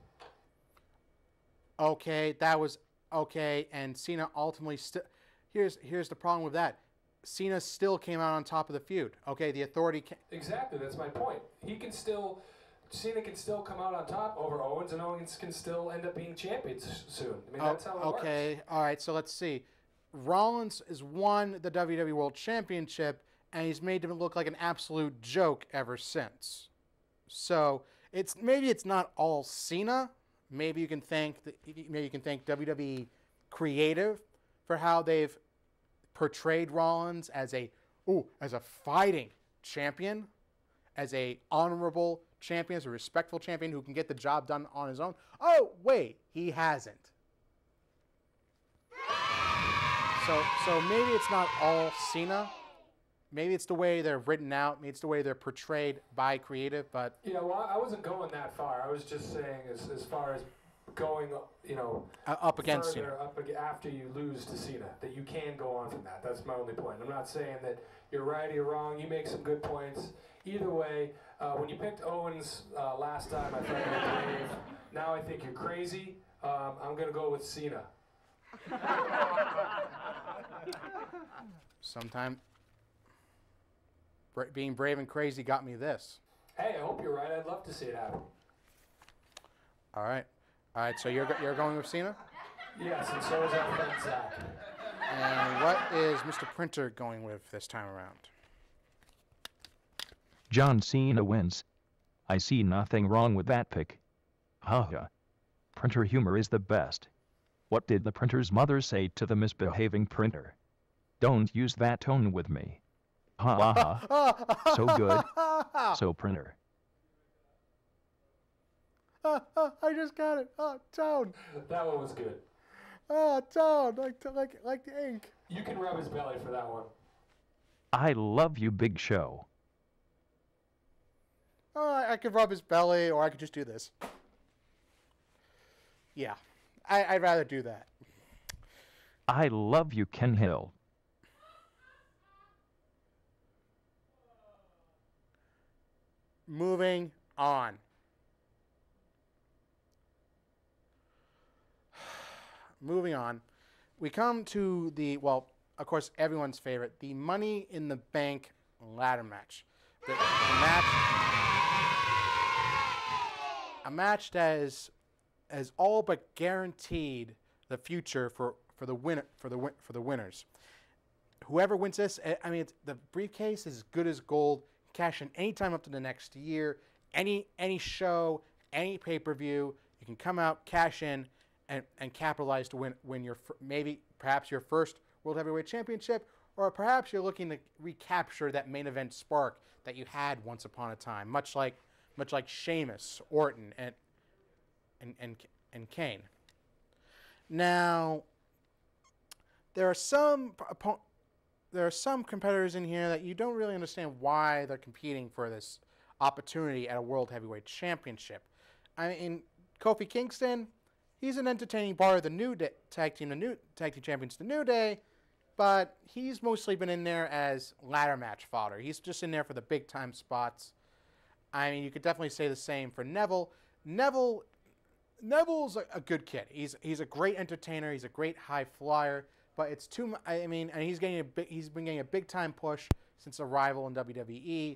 [SPEAKER 2] Okay, that was okay, and Cena ultimately still. Here's here's the problem with that. Cena still came out on top of the feud. Okay, the Authority. Ca-
[SPEAKER 3] exactly, that's my point. He can still, Cena can still come out on top over Owens, and Owens can still end up being champions soon. I mean, that's how it
[SPEAKER 2] okay,
[SPEAKER 3] works.
[SPEAKER 2] Okay, all right. So let's see. Rollins has won the W W E World Championship, and he's made him look like an absolute joke ever since. So it's maybe it's not all Cena. Maybe you can thank the, maybe you can thank W W E Creative for how they've portrayed Rollins as a ooh as a fighting champion, as a honorable champion, as a respectful champion who can get the job done on his own. Oh wait, he hasn't. So, so maybe it's not all Cena. Maybe it's the way they're written out. Maybe it's the way they're portrayed by creative. But
[SPEAKER 3] yeah, well, I wasn't going that far. I was just saying, as as far as going, you know,
[SPEAKER 2] uh, up against
[SPEAKER 3] further
[SPEAKER 2] Cena.
[SPEAKER 3] up ag- after you lose to Cena, that you can go on from that. That's my only point. I'm not saying that you're right or you're wrong. You make some good points. Either way, uh, when you picked Owens uh, last time, I thought you were brave. Now I think you're crazy. Um, I'm gonna go with Cena.
[SPEAKER 2] Sometime bra- being brave and crazy got me this.
[SPEAKER 3] Hey, I hope you're right. I'd love to see it happen.
[SPEAKER 2] All right, all right. So you're go- you're going with Cena,
[SPEAKER 3] Yes, and so is our friend Zach.
[SPEAKER 2] and what is Mister Printer going with this time around?
[SPEAKER 4] John Cena wins. I see nothing wrong with that pick. Haha. Printer humor is the best. What did the printer's mother say to the misbehaving printer? Don't use that tone with me. Ha ha ha. So good. So printer.
[SPEAKER 2] I just got it. Oh, tone.
[SPEAKER 3] That one was good.
[SPEAKER 2] Oh, tone. Like like like the ink.
[SPEAKER 3] You can rub his belly for that one.
[SPEAKER 4] I love you, Big Show.
[SPEAKER 2] Oh, I, I could rub his belly, or I could just do this. Yeah, I, I'd rather do that.
[SPEAKER 4] I love you, Ken Hill.
[SPEAKER 2] Moving on. Moving on. We come to the, well, of course, everyone's favorite, the Money in the Bank ladder match. The, the match, a match that is, has all but guaranteed the future for, for the winner for the win, for the winners. Whoever wins this, I mean, it's, the briefcase is as good as gold. Cash in anytime up to the next year, any any show, any pay-per-view. You can come out, cash in, and, and capitalize to win win your maybe perhaps your first World Heavyweight Championship, or perhaps you're looking to recapture that main event spark that you had once upon a time, much like much like Sheamus, Orton, and and and and Kane. Now, there are some there are some competitors in here that you don't really understand why they're competing for this opportunity at a World Heavyweight Championship. I mean, Kofi Kingston, he's an entertaining part of the New Day tag team, the New Tag Team Champions, the New Day, but he's mostly been in there as ladder match fodder. He's just in there for the big time spots. I mean, you could definitely say the same for Neville. Neville, Neville's a, a good kid. He's he's a great entertainer. He's a great high flyer. But it's too. I mean, and he's getting a big, he's been getting a big time push since arrival in W W E.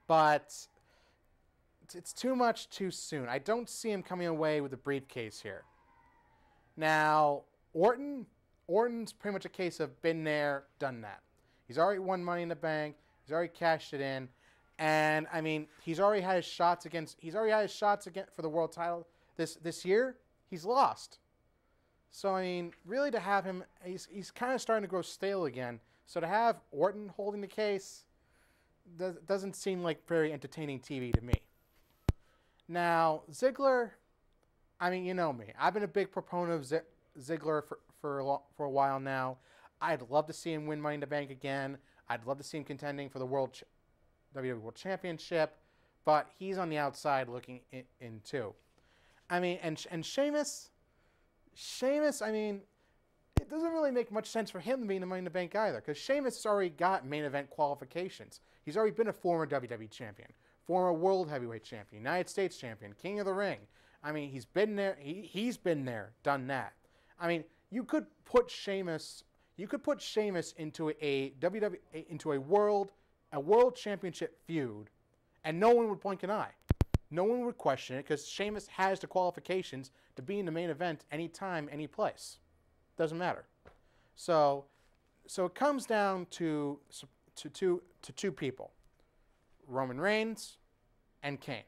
[SPEAKER 2] but it's, it's too much too soon. I don't see him coming away with a briefcase here. Now, Orton, Orton's pretty much a case of been there, done that. He's already won Money in the Bank. He's already cashed it in. And, I mean, he's already had his shots against, he's already had his shots again for the world title this, this year. He's lost. So, I mean, really to have him, he's, he's kind of starting to grow stale again. So to have Orton holding the case does, doesn't seem like very entertaining T V to me. Now, Ziggler, I mean, you know me. I've been a big proponent of Z Ziggler for, for, a lo for a while now. I'd love to see him win Money in the Bank again. I'd love to see him contending for the World Ch W W E World Championship. But he's on the outside looking in, in too. I mean, and, and Sheamus... Sheamus, I mean, it doesn't really make much sense for him to be in the Money in the Bank either, because Sheamus has already got main event qualifications. He's already been a former W W E champion, former World Heavyweight champion, United States champion, King of the Ring. I mean, he's been there. He, he's been there, done that. I mean, you could put Sheamus, you could put Sheamus into a W W E, into a world, a World Championship feud, and no one would blink an eye. No one would question it because Sheamus has the qualifications to be in the main event anytime, any place. Doesn't matter. So, so it comes down to to two to two people, Roman Reigns and Kane.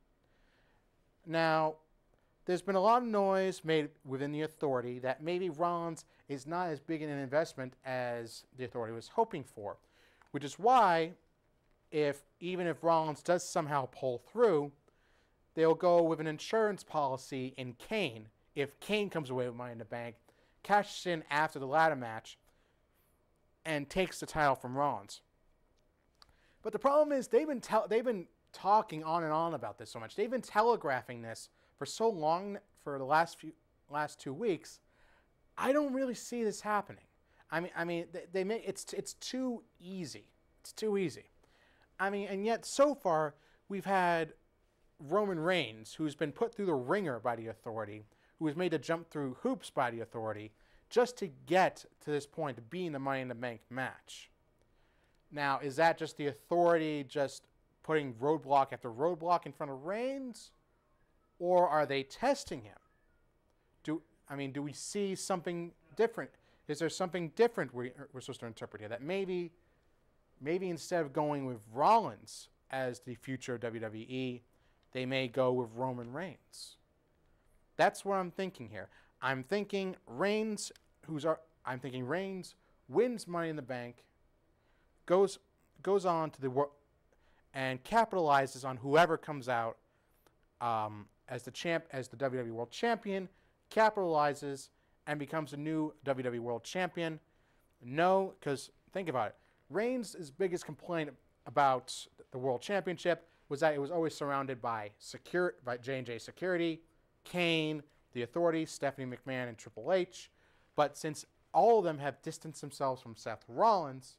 [SPEAKER 2] Now, there's been a lot of noise made within the Authority that maybe Rollins is not as big an investment as the Authority was hoping for, which is why, if even if Rollins does somehow pull through, they'll go with an insurance policy in Kane. If Kane comes away with Money in the Bank, cashes in after the ladder match, and takes the title from Rollins. But the problem is they've been they've been talking on and on about this so much. They've been telegraphing this for so long for the last few last two weeks. I don't really see this happening. I mean, I mean, they, they make it's it's too easy. It's too easy. I mean, and yet so far we've had Roman Reigns, who's been put through the ringer by the Authority, who was made to jump through hoops by the Authority, just to get to this point of being the Money in the Bank match. Now, is that just the Authority just putting roadblock after roadblock in front of Reigns? Or are they testing him? Do I mean, do we see something different? Is there something different we, we're supposed to interpret here? That maybe, maybe instead of going with Rollins as the future of W W E, they may go with Roman Reigns. That's what I'm thinking here. I'm thinking Reigns, who's our, I'm thinking Reigns wins Money in the Bank, goes goes on to the world, and capitalizes on whoever comes out um, as the champ, as the W W E World Champion, capitalizes and becomes a new W W E World Champion. No, because think about it. Reigns' biggest complaint about the World Championship was that it was always surrounded by secure by J and J Security, Kane, the Authority, Stephanie McMahon, and Triple H. But since all of them have distanced themselves from Seth Rollins,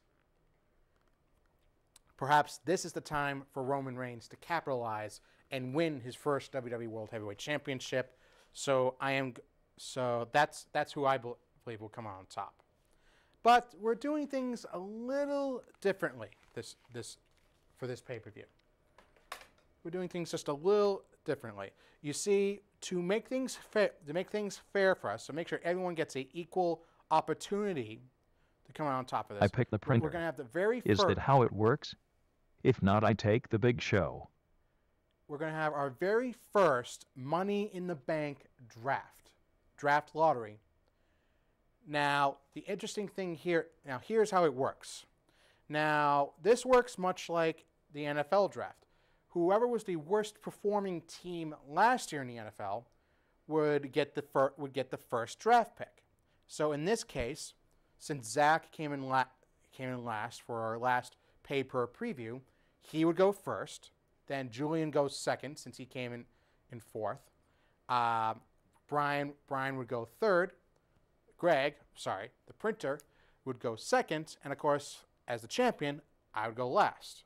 [SPEAKER 2] perhaps this is the time for Roman Reigns to capitalize and win his first W W E World Heavyweight Championship. So I am, so that's that's who I believe will come out on top. But we're doing things a little differently this this for this pay-per-view. We're doing things just a little differently. You see, to make things fair, to make things fair for us, to make sure everyone gets an equal opportunity to come out on top of this.
[SPEAKER 4] I pick the printer.
[SPEAKER 2] We're going to have the very
[SPEAKER 4] Is
[SPEAKER 2] first.
[SPEAKER 4] that how it works? If not, I take the big show.
[SPEAKER 2] We're going to have our very first Money in the Bank draft, draft lottery. Now, the interesting thing here, now here's how it works. Now, this works much like the N F L draft. Whoever was the worst performing team last year in the N F L would get the fir would get the first draft pick. So in this case, since Zach came in la came in last for our last pay per preview, he would go first. Then Julian goes second since he came in in fourth. Uh, Brian Brian would go third. Greg, sorry, the printer would go second, and of course, as the champion, I would go last.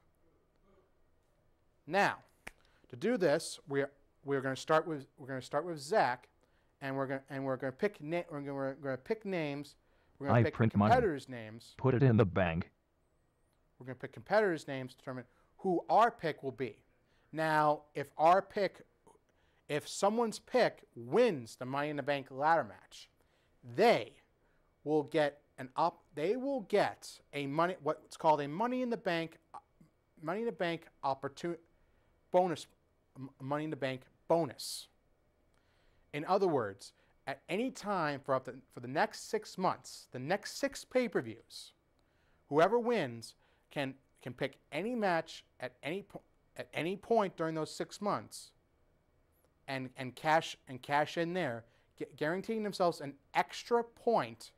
[SPEAKER 2] Now, to do this, we're we're going to start with we're going to start with Zach, and we're going and we're going to pick na we're going we're going to pick names. We're going
[SPEAKER 4] I
[SPEAKER 2] to pick
[SPEAKER 4] print money.
[SPEAKER 2] competitors' names.
[SPEAKER 4] Put it in the bank.
[SPEAKER 2] We're going to pick competitors' names to determine who our pick will be. Now, if our pick, if someone's pick wins the Money in the Bank ladder match, they will get an up. They will get a money, what's called a Money in the Bank, Money in the Bank opportunity bonus, Money in the Bank bonus. In other words, at any time for up to, for the next six months, the next six pay-per-views, whoever wins can can pick any match at any po- at any point during those six months, and and cash and cash in there, gu- guaranteeing themselves an extra point.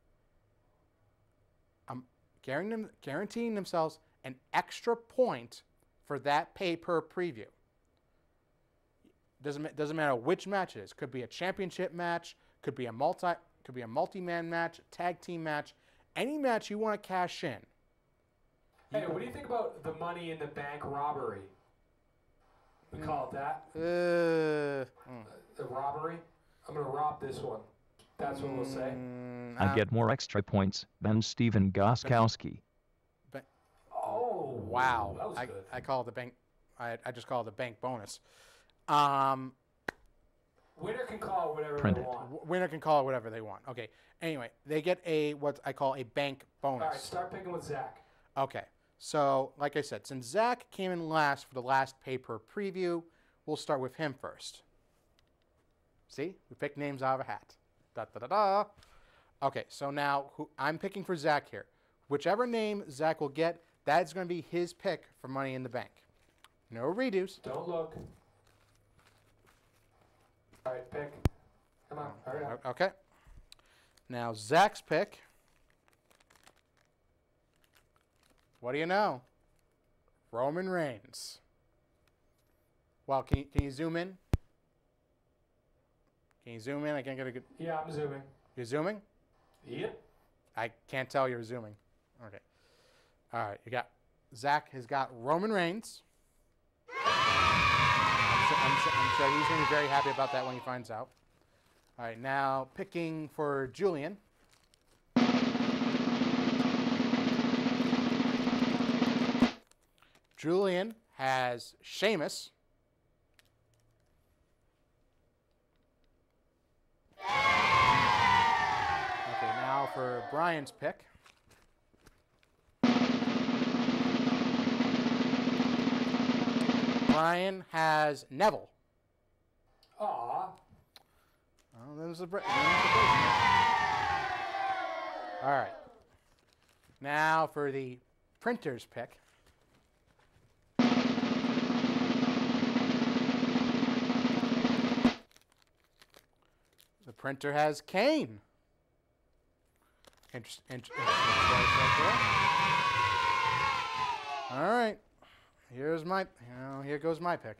[SPEAKER 2] Um, guaranteeing guaranteeing themselves an extra point for that pay per preview. Doesn't doesn't matter which match it is. Could be a championship match. Could be a multi. Could be a multi-man match. Tag team match. Any match you want to cash in.
[SPEAKER 3] Hey, what do you think about the Money in the Bank robbery? We call it that.
[SPEAKER 2] Uh, mm,
[SPEAKER 3] The robbery. I'm gonna rob this one. That's what we'll say.
[SPEAKER 2] mm,
[SPEAKER 4] I
[SPEAKER 2] uh,
[SPEAKER 4] get more extra points than Steven Goskowski.
[SPEAKER 2] But,
[SPEAKER 3] Oh,
[SPEAKER 2] wow.
[SPEAKER 3] that was
[SPEAKER 2] I,
[SPEAKER 3] good.
[SPEAKER 2] I call it the bank. I, I just call it the bank bonus. Um,
[SPEAKER 3] Winner can call it whatever
[SPEAKER 4] Print
[SPEAKER 3] they
[SPEAKER 4] it.
[SPEAKER 3] want.
[SPEAKER 2] w- winner can call it whatever they want. Okay. Anyway, they get a what I call a bank bonus.
[SPEAKER 3] All right, start picking with Zach.
[SPEAKER 2] Okay. So, like I said, since Zach came in last for the last paper preview, we'll start with him first. See? We picked names out of a hat. Da da da da. Okay, so now who, I'm picking for Zach here. Whichever name Zach will get, that's going to be his pick for Money in the Bank. No redos.
[SPEAKER 3] Don't look. All right, pick. Come on, hurry up.
[SPEAKER 2] O- Okay. Now, Zach's pick. What do you know? Roman Reigns. Well, can you, can you zoom in? Can you zoom in? I can't get a good...
[SPEAKER 3] Yeah, I'm zooming.
[SPEAKER 2] You're zooming?
[SPEAKER 3] Yep.
[SPEAKER 2] I can't tell you're zooming. Okay. All right, you got... Zach has got Roman Reigns. I'm sure, I'm sure, I'm sure he's going to be very happy about that when he finds out. All right, now picking for Julian. Julian has Sheamus. Okay, now for Brian's pick. Brian has Neville.
[SPEAKER 3] Aw.
[SPEAKER 2] Oh, that was a break. All right. Now for the printer's pick. The printer has Kane. Interest, inter- interesting choice right there. All right. Here's my, you know, here goes my pick.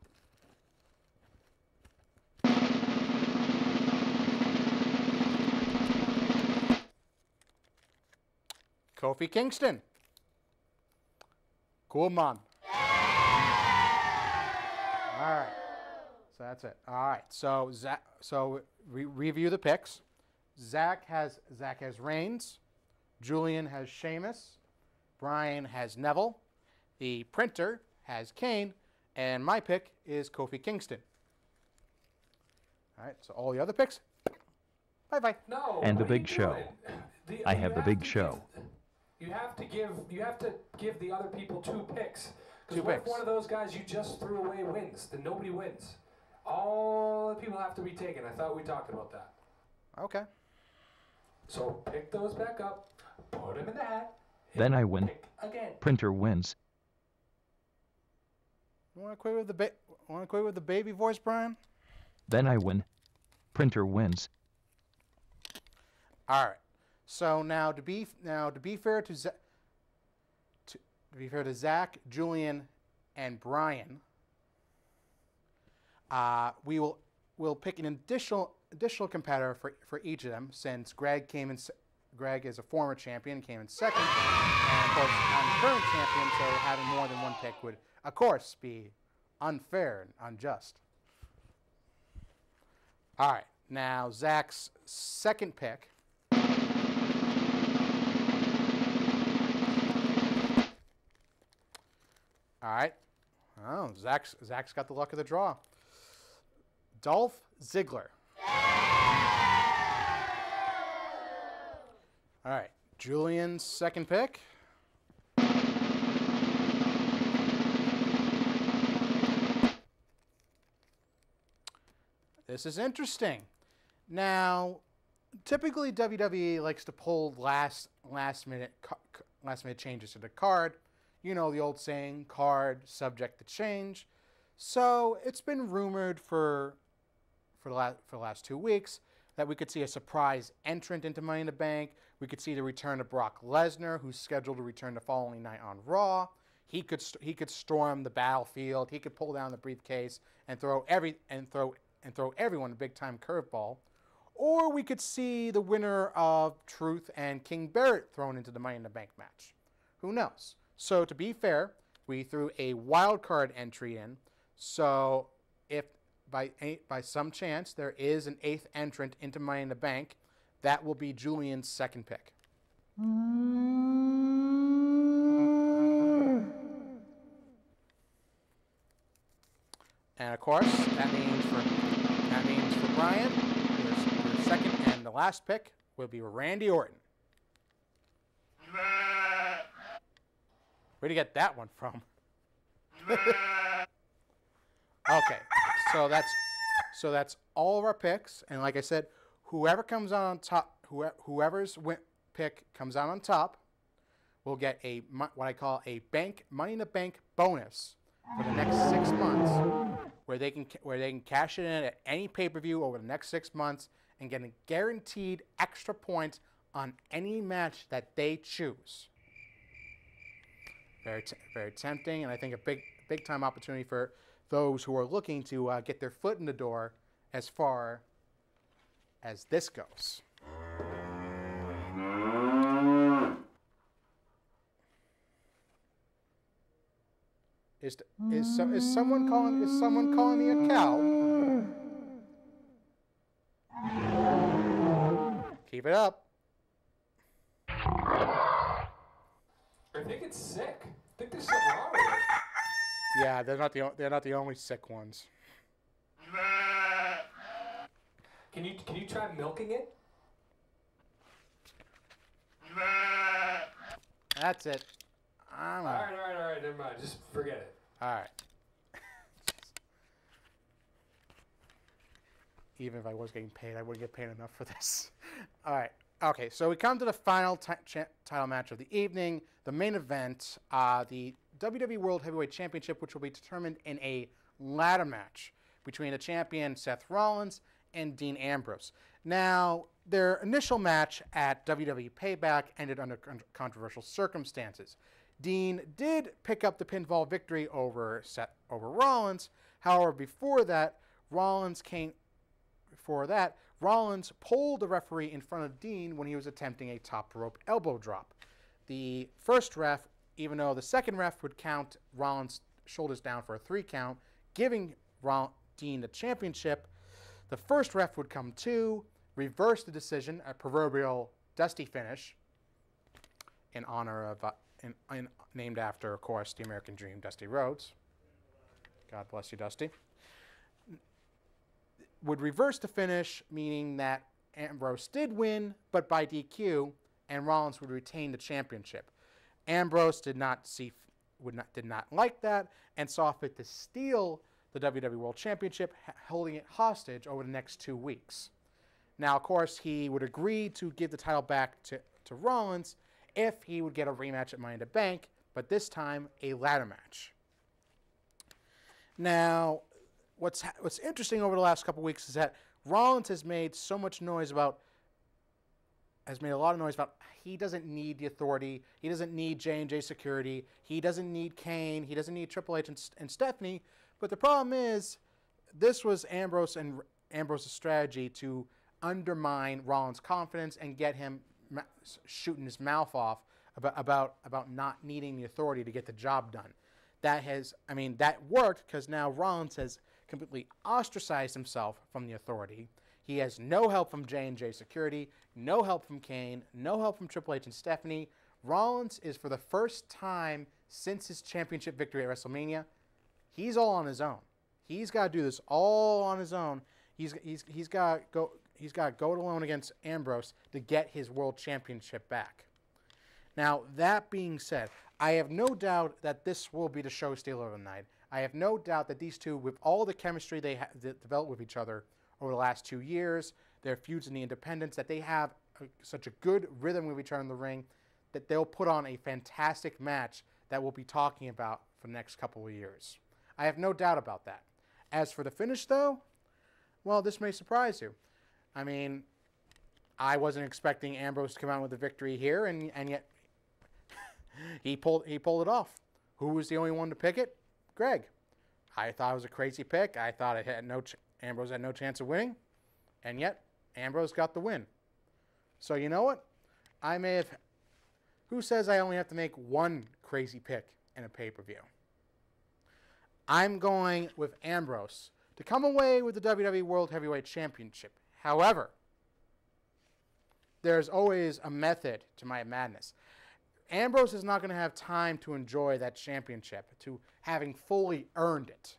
[SPEAKER 2] Kofi Kingston. Cool man. All right. So that's it. All right. So Zach, so re- review the picks. Zach has Zach has Reigns. Julian has Sheamus. Brian has Neville. The printer has Kane, and my pick is Kofi Kingston. All right. So all the other picks. Bye bye.
[SPEAKER 3] No.
[SPEAKER 4] And the
[SPEAKER 3] what are you
[SPEAKER 4] big show.
[SPEAKER 3] doing? The-
[SPEAKER 4] I
[SPEAKER 3] you
[SPEAKER 4] have the big
[SPEAKER 3] to
[SPEAKER 4] show.
[SPEAKER 3] give- You have to give. You have to give the other people two picks.
[SPEAKER 2] Two
[SPEAKER 3] Because what if
[SPEAKER 2] picks.
[SPEAKER 3] one of those guys you just threw away wins? Then nobody wins. All the people have to be taken. I thought we talked about that.
[SPEAKER 2] Okay.
[SPEAKER 3] So pick those back up. Put them in the hat.
[SPEAKER 4] Then I win.
[SPEAKER 3] Pick again.
[SPEAKER 4] Printer wins.
[SPEAKER 2] You want to quit with the ba- want to quit with the baby voice, Brian?
[SPEAKER 4] Then I win. Printer wins.
[SPEAKER 2] All right. So now to be now to be fair to, Z- to to be fair to Zach, Julian, and Brian, uh, we will will pick an additional additional competitor for, for each of them, since Greg came in. se- Greg is a former champion, came in second, and of course I'm the current champion, so having more than one pick would, of course, be unfair and unjust. All right. Now Zach's second pick. All right. Oh, Zach's, Zach's got the luck of the draw. Dolph Ziggler. All right. Julian's second pick. This is interesting. Now, typically W W E likes to pull last last minute last minute changes to the card. You know the old saying, card subject to change. So it's been rumored for for the last for the last two weeks that we could see a surprise entrant into Money in the Bank. We could see the return of Brock Lesnar, who's scheduled to return the following night on Raw. He could he could storm the battlefield. He could pull down the briefcase and throw every and throw and throw everyone a big time curveball. Or we could see the winner of Truth and King Barrett thrown into the Money in the Bank match. Who knows? So to be fair, we threw a wild card entry in. So if by by some chance there is an eighth entrant into Money in the Bank, that will be Julian's second pick. And of course, that means for that means for Brian, your, your second and the last pick will be Randy Orton. Where'd you get that one from? Okay, so that's so that's all of our picks, and like I said, whoever comes out on top, whoever, whoever's win, pick comes out on top, will get a what I call a bank Money in the Bank bonus for the next six months, where they can where they can cash it in at any pay-per-view over the next six months and get a guaranteed extra point on any match that they choose. Very, t very tempting, and I think a big, big time opportunity for those who are looking to uh, get their foot in the door as far as this goes. Is is so, is someone calling is someone calling me a cow? Keep it up.
[SPEAKER 3] I think it's sick. I think there's something wrong with it.
[SPEAKER 2] Yeah, they're not the o- they're not the only sick ones.
[SPEAKER 3] Can you can you try milking it?
[SPEAKER 2] That's it. I'm
[SPEAKER 3] All
[SPEAKER 2] a,
[SPEAKER 3] right, all right, all right. Never mind. Just forget it.
[SPEAKER 2] all right. Even if I was getting paid, I wouldn't get paid enough for this. All right. Okay, so we come to the final ti title match of the evening, the main event, uh, the W W E World Heavyweight Championship, which will be determined in a ladder match between the champion Seth Rollins and Dean Ambrose. Now, their initial match at W W E Payback ended under con controversial circumstances. Dean did pick up the pinfall victory over Seth over Rollins. However, before that, Rollins came. Before that, Rollins pulled the referee in front of Dean when he was attempting a top rope elbow drop. The first ref, even though the second ref would count Rollins' shoulders down for a three count, giving Roll Dean the championship, the first ref would come to, reverse the decision, a proverbial Dusty finish, in honor of, uh, in, in, named after, of course, the American Dream, Dusty Rhodes. God bless you, Dusty. Would reverse the finish, meaning that Ambrose did win, but by D Q, and Rollins would retain the championship. Ambrose did not see, would not, did not like that, and saw fit to steal the W W E World Championship, holding it hostage over the next two weeks. Now, of course, he would agree to give the title back to, to Rollins if he would get a rematch at Money in the Bank, but this time a ladder match. Now, what's what's interesting over the last couple weeks is that Rollins has made so much noise about, has made a lot of noise about he doesn't need the authority, he doesn't need J and J security, he doesn't need Kane, he doesn't need Triple H and, and Stephanie. But the problem is, this was Ambrose and Ambrose's strategy to undermine Rollins' confidence and get him shooting his mouth off about about about not needing the authority to get the job done. That has, I mean, that worked because now Rollins has completely ostracized himself from the authority. He has no help from J and J Security, no help from Kane, no help from Triple H and Stephanie. Rollins is, for the first time since his championship victory at WrestleMania, he's all on his own. He's got to do this all on his own. He's he's he's got to go he's got to go it alone against Ambrose to get his world championship back. Now, that being said, I have no doubt that this will be the show stealer of the night. I have no doubt that these two, with all the chemistry they have developed with each other over the last two years, their feuds in the independents, that they have a, such a good rhythm with each other in the ring, that they'll put on a fantastic match that we'll be talking about for the next couple of years. I have no doubt about that. As for the finish, though, well, this may surprise you. I mean, I wasn't expecting Ambrose to come out with a victory here, and, and yet he pulled he pulled it off. Who was the only one to pick it? Greg. I thought it was a crazy pick. I thought it had no ch- Ambrose had no chance of winning, and yet Ambrose got the win. So you know what? I may have... Who says I only have to make one crazy pick in a pay-per-view? I'm going with Ambrose to come away with the W W E World Heavyweight Championship. However, there's always a method to my madness. Ambrose is not going to have time to enjoy that championship, to having fully earned it.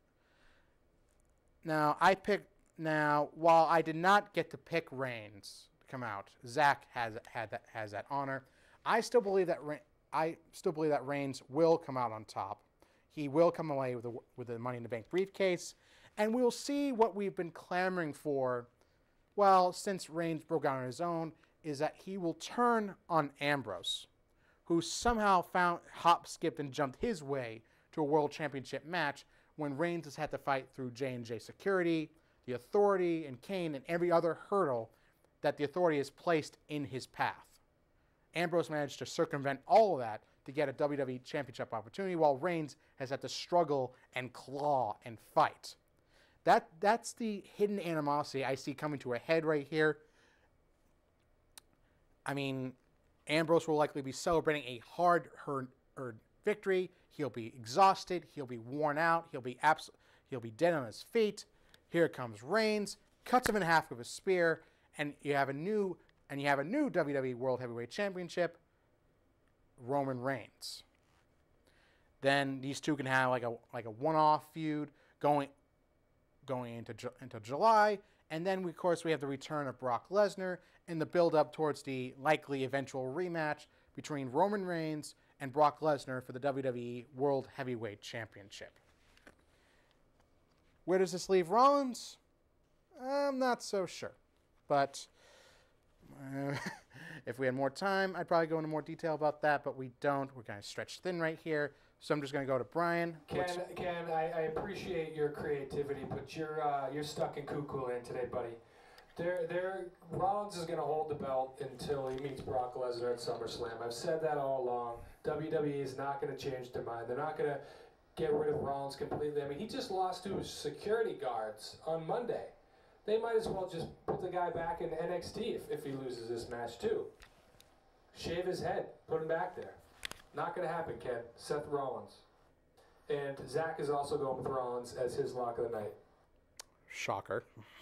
[SPEAKER 2] Now, I picked, now, while I did not get to pick Reigns to come out, Zach has had that has that honor. I still believe that I still believe that Reigns will come out on top. He will come away with the, with the Money in the Bank briefcase, and we'll see what we've been clamoring for, well, since Reigns broke out on his own, is that he will turn on Ambrose, who somehow found, hop, skipped, and jumped his way to a World Championship match when Reigns has had to fight through J and J Security, the Authority, and Kane, and every other hurdle that the Authority has placed in his path. Ambrose managed to circumvent all of that to get a W W E Championship opportunity, while Reigns has had to struggle and claw and fight. That That's the hidden animosity I see coming to a head right here. I mean, Ambrose will likely be celebrating a hard-earned victory. He'll be exhausted. He'll be worn out. He'll be abs- He'll be dead on his feet. Here comes Reigns, cuts him in half with a spear, and you have a new and you have a new W W E World Heavyweight Championship, Roman Reigns. Then these two can have like a like a one-off feud going going into into July, and then we, of course we have the return of Brock Lesnar and the build-up towards the likely eventual rematch between Roman Reigns and Brock Lesnar for the W W E World Heavyweight Championship. Where does this leave Rollins? I'm not so sure, but uh, if we had more time, I'd probably go into more detail about that, but we don't. We're kind of stretched thin right here, so I'm just going to go to Brian.
[SPEAKER 3] Ken, Ken, I, I appreciate your creativity, but you're uh, you're stuck in cuckoo land today, buddy. There, there. Rollins is going to hold the belt until he meets Brock Lesnar at SummerSlam. I've said that all along. W W E is not going to change their mind. They're not going to get rid of Rollins completely. I mean, he just lost to his security guards on Monday. They might as well just put the guy back in N X T if, if he loses this match too. Shave his head, put him back there. Not going to happen, Ken. Seth Rollins. And Zach is also going with Rollins as his lock of the night.
[SPEAKER 2] Shocker.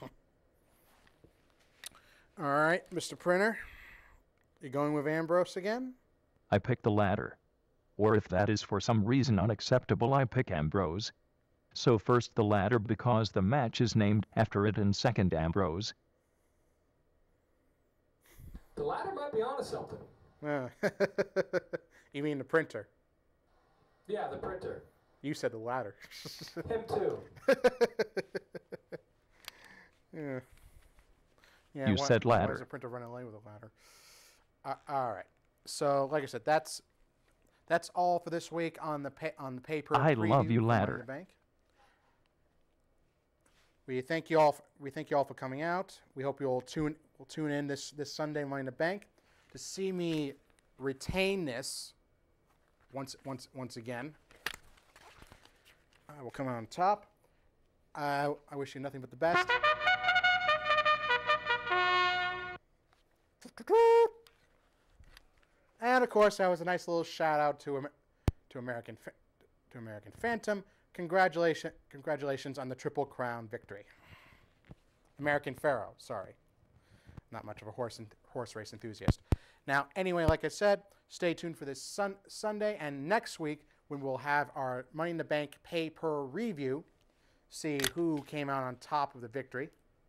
[SPEAKER 2] All right, Mister Printer. You going with Ambrose again?
[SPEAKER 4] I pick the latter. Or if that is for some reason unacceptable, I pick Ambrose. So first the latter because the match is named after it, and second Ambrose.
[SPEAKER 3] The latter might be onto something.
[SPEAKER 2] Uh, you mean the printer?
[SPEAKER 3] Yeah, the printer.
[SPEAKER 2] You said the latter.
[SPEAKER 3] Him too.
[SPEAKER 2] yeah. Yeah,
[SPEAKER 4] You
[SPEAKER 2] why,
[SPEAKER 4] said
[SPEAKER 2] why
[SPEAKER 4] ladder.
[SPEAKER 2] does the printer run away with a ladder? Uh, all right. So, like I said, that's that's all for this week on the pay, on the paper.
[SPEAKER 4] I love you, ladder.
[SPEAKER 2] Bank. We thank you all. For, we thank you all for coming out. We hope you will tune will tune in this this Sunday Money in the Bank to see me retain this once once once again. I will come out on top. I I wish you nothing but the best. And of course, that was a nice little shout out to Amer- to American Fa- to American Phantom. Congratulations, congratulations on the Triple Crown victory. American Pharaoh, sorry, not much of a horse en- horse race enthusiast. Now, anyway, like I said, stay tuned for this sun Sunday and next week when we'll have our Money in the Bank pay per review, see who came out on top of the victory.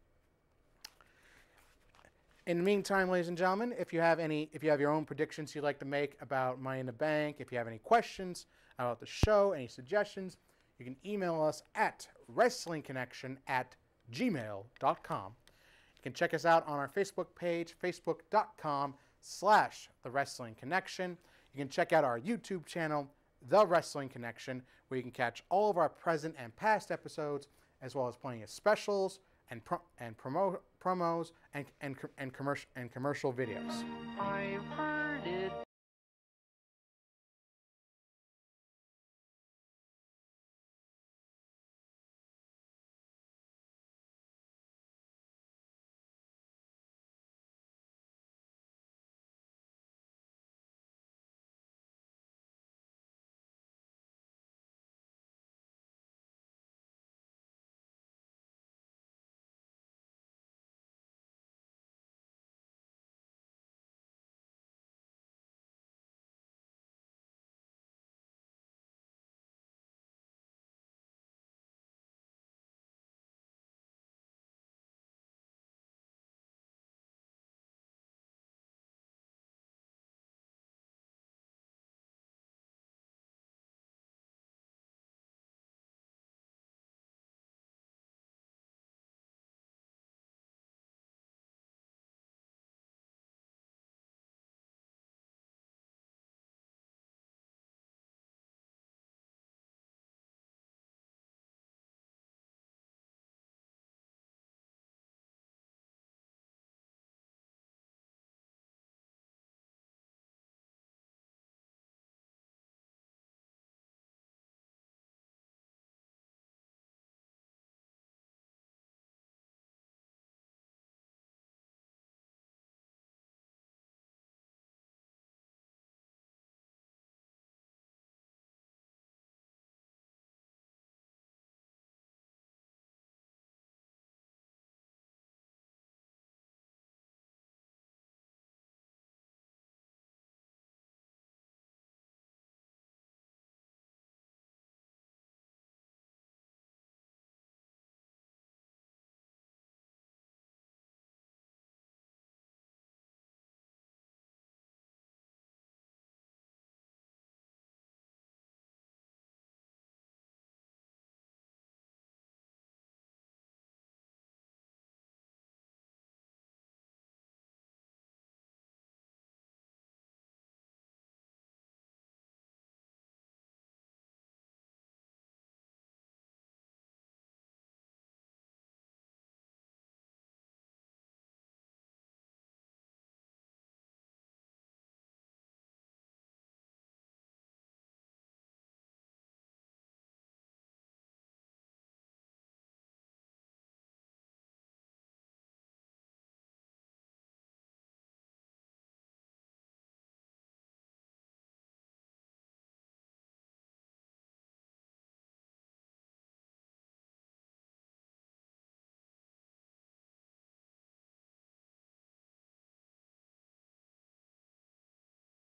[SPEAKER 2] In the meantime, ladies and gentlemen, if you have any, if you have your own predictions you'd like to make about Money in the Bank, if you have any questions about the show, any suggestions, you can email us at wrestling connection at gmail dot com. You can check us out on our Facebook page, facebook dot com slash The Wrestling Connection. You can check out our YouTube channel, The Wrestling Connection, where you can catch all of our present and past episodes, as well as plenty of specials and pro and promo promos and and and commercial and commercial videos.
[SPEAKER 6] I've heard it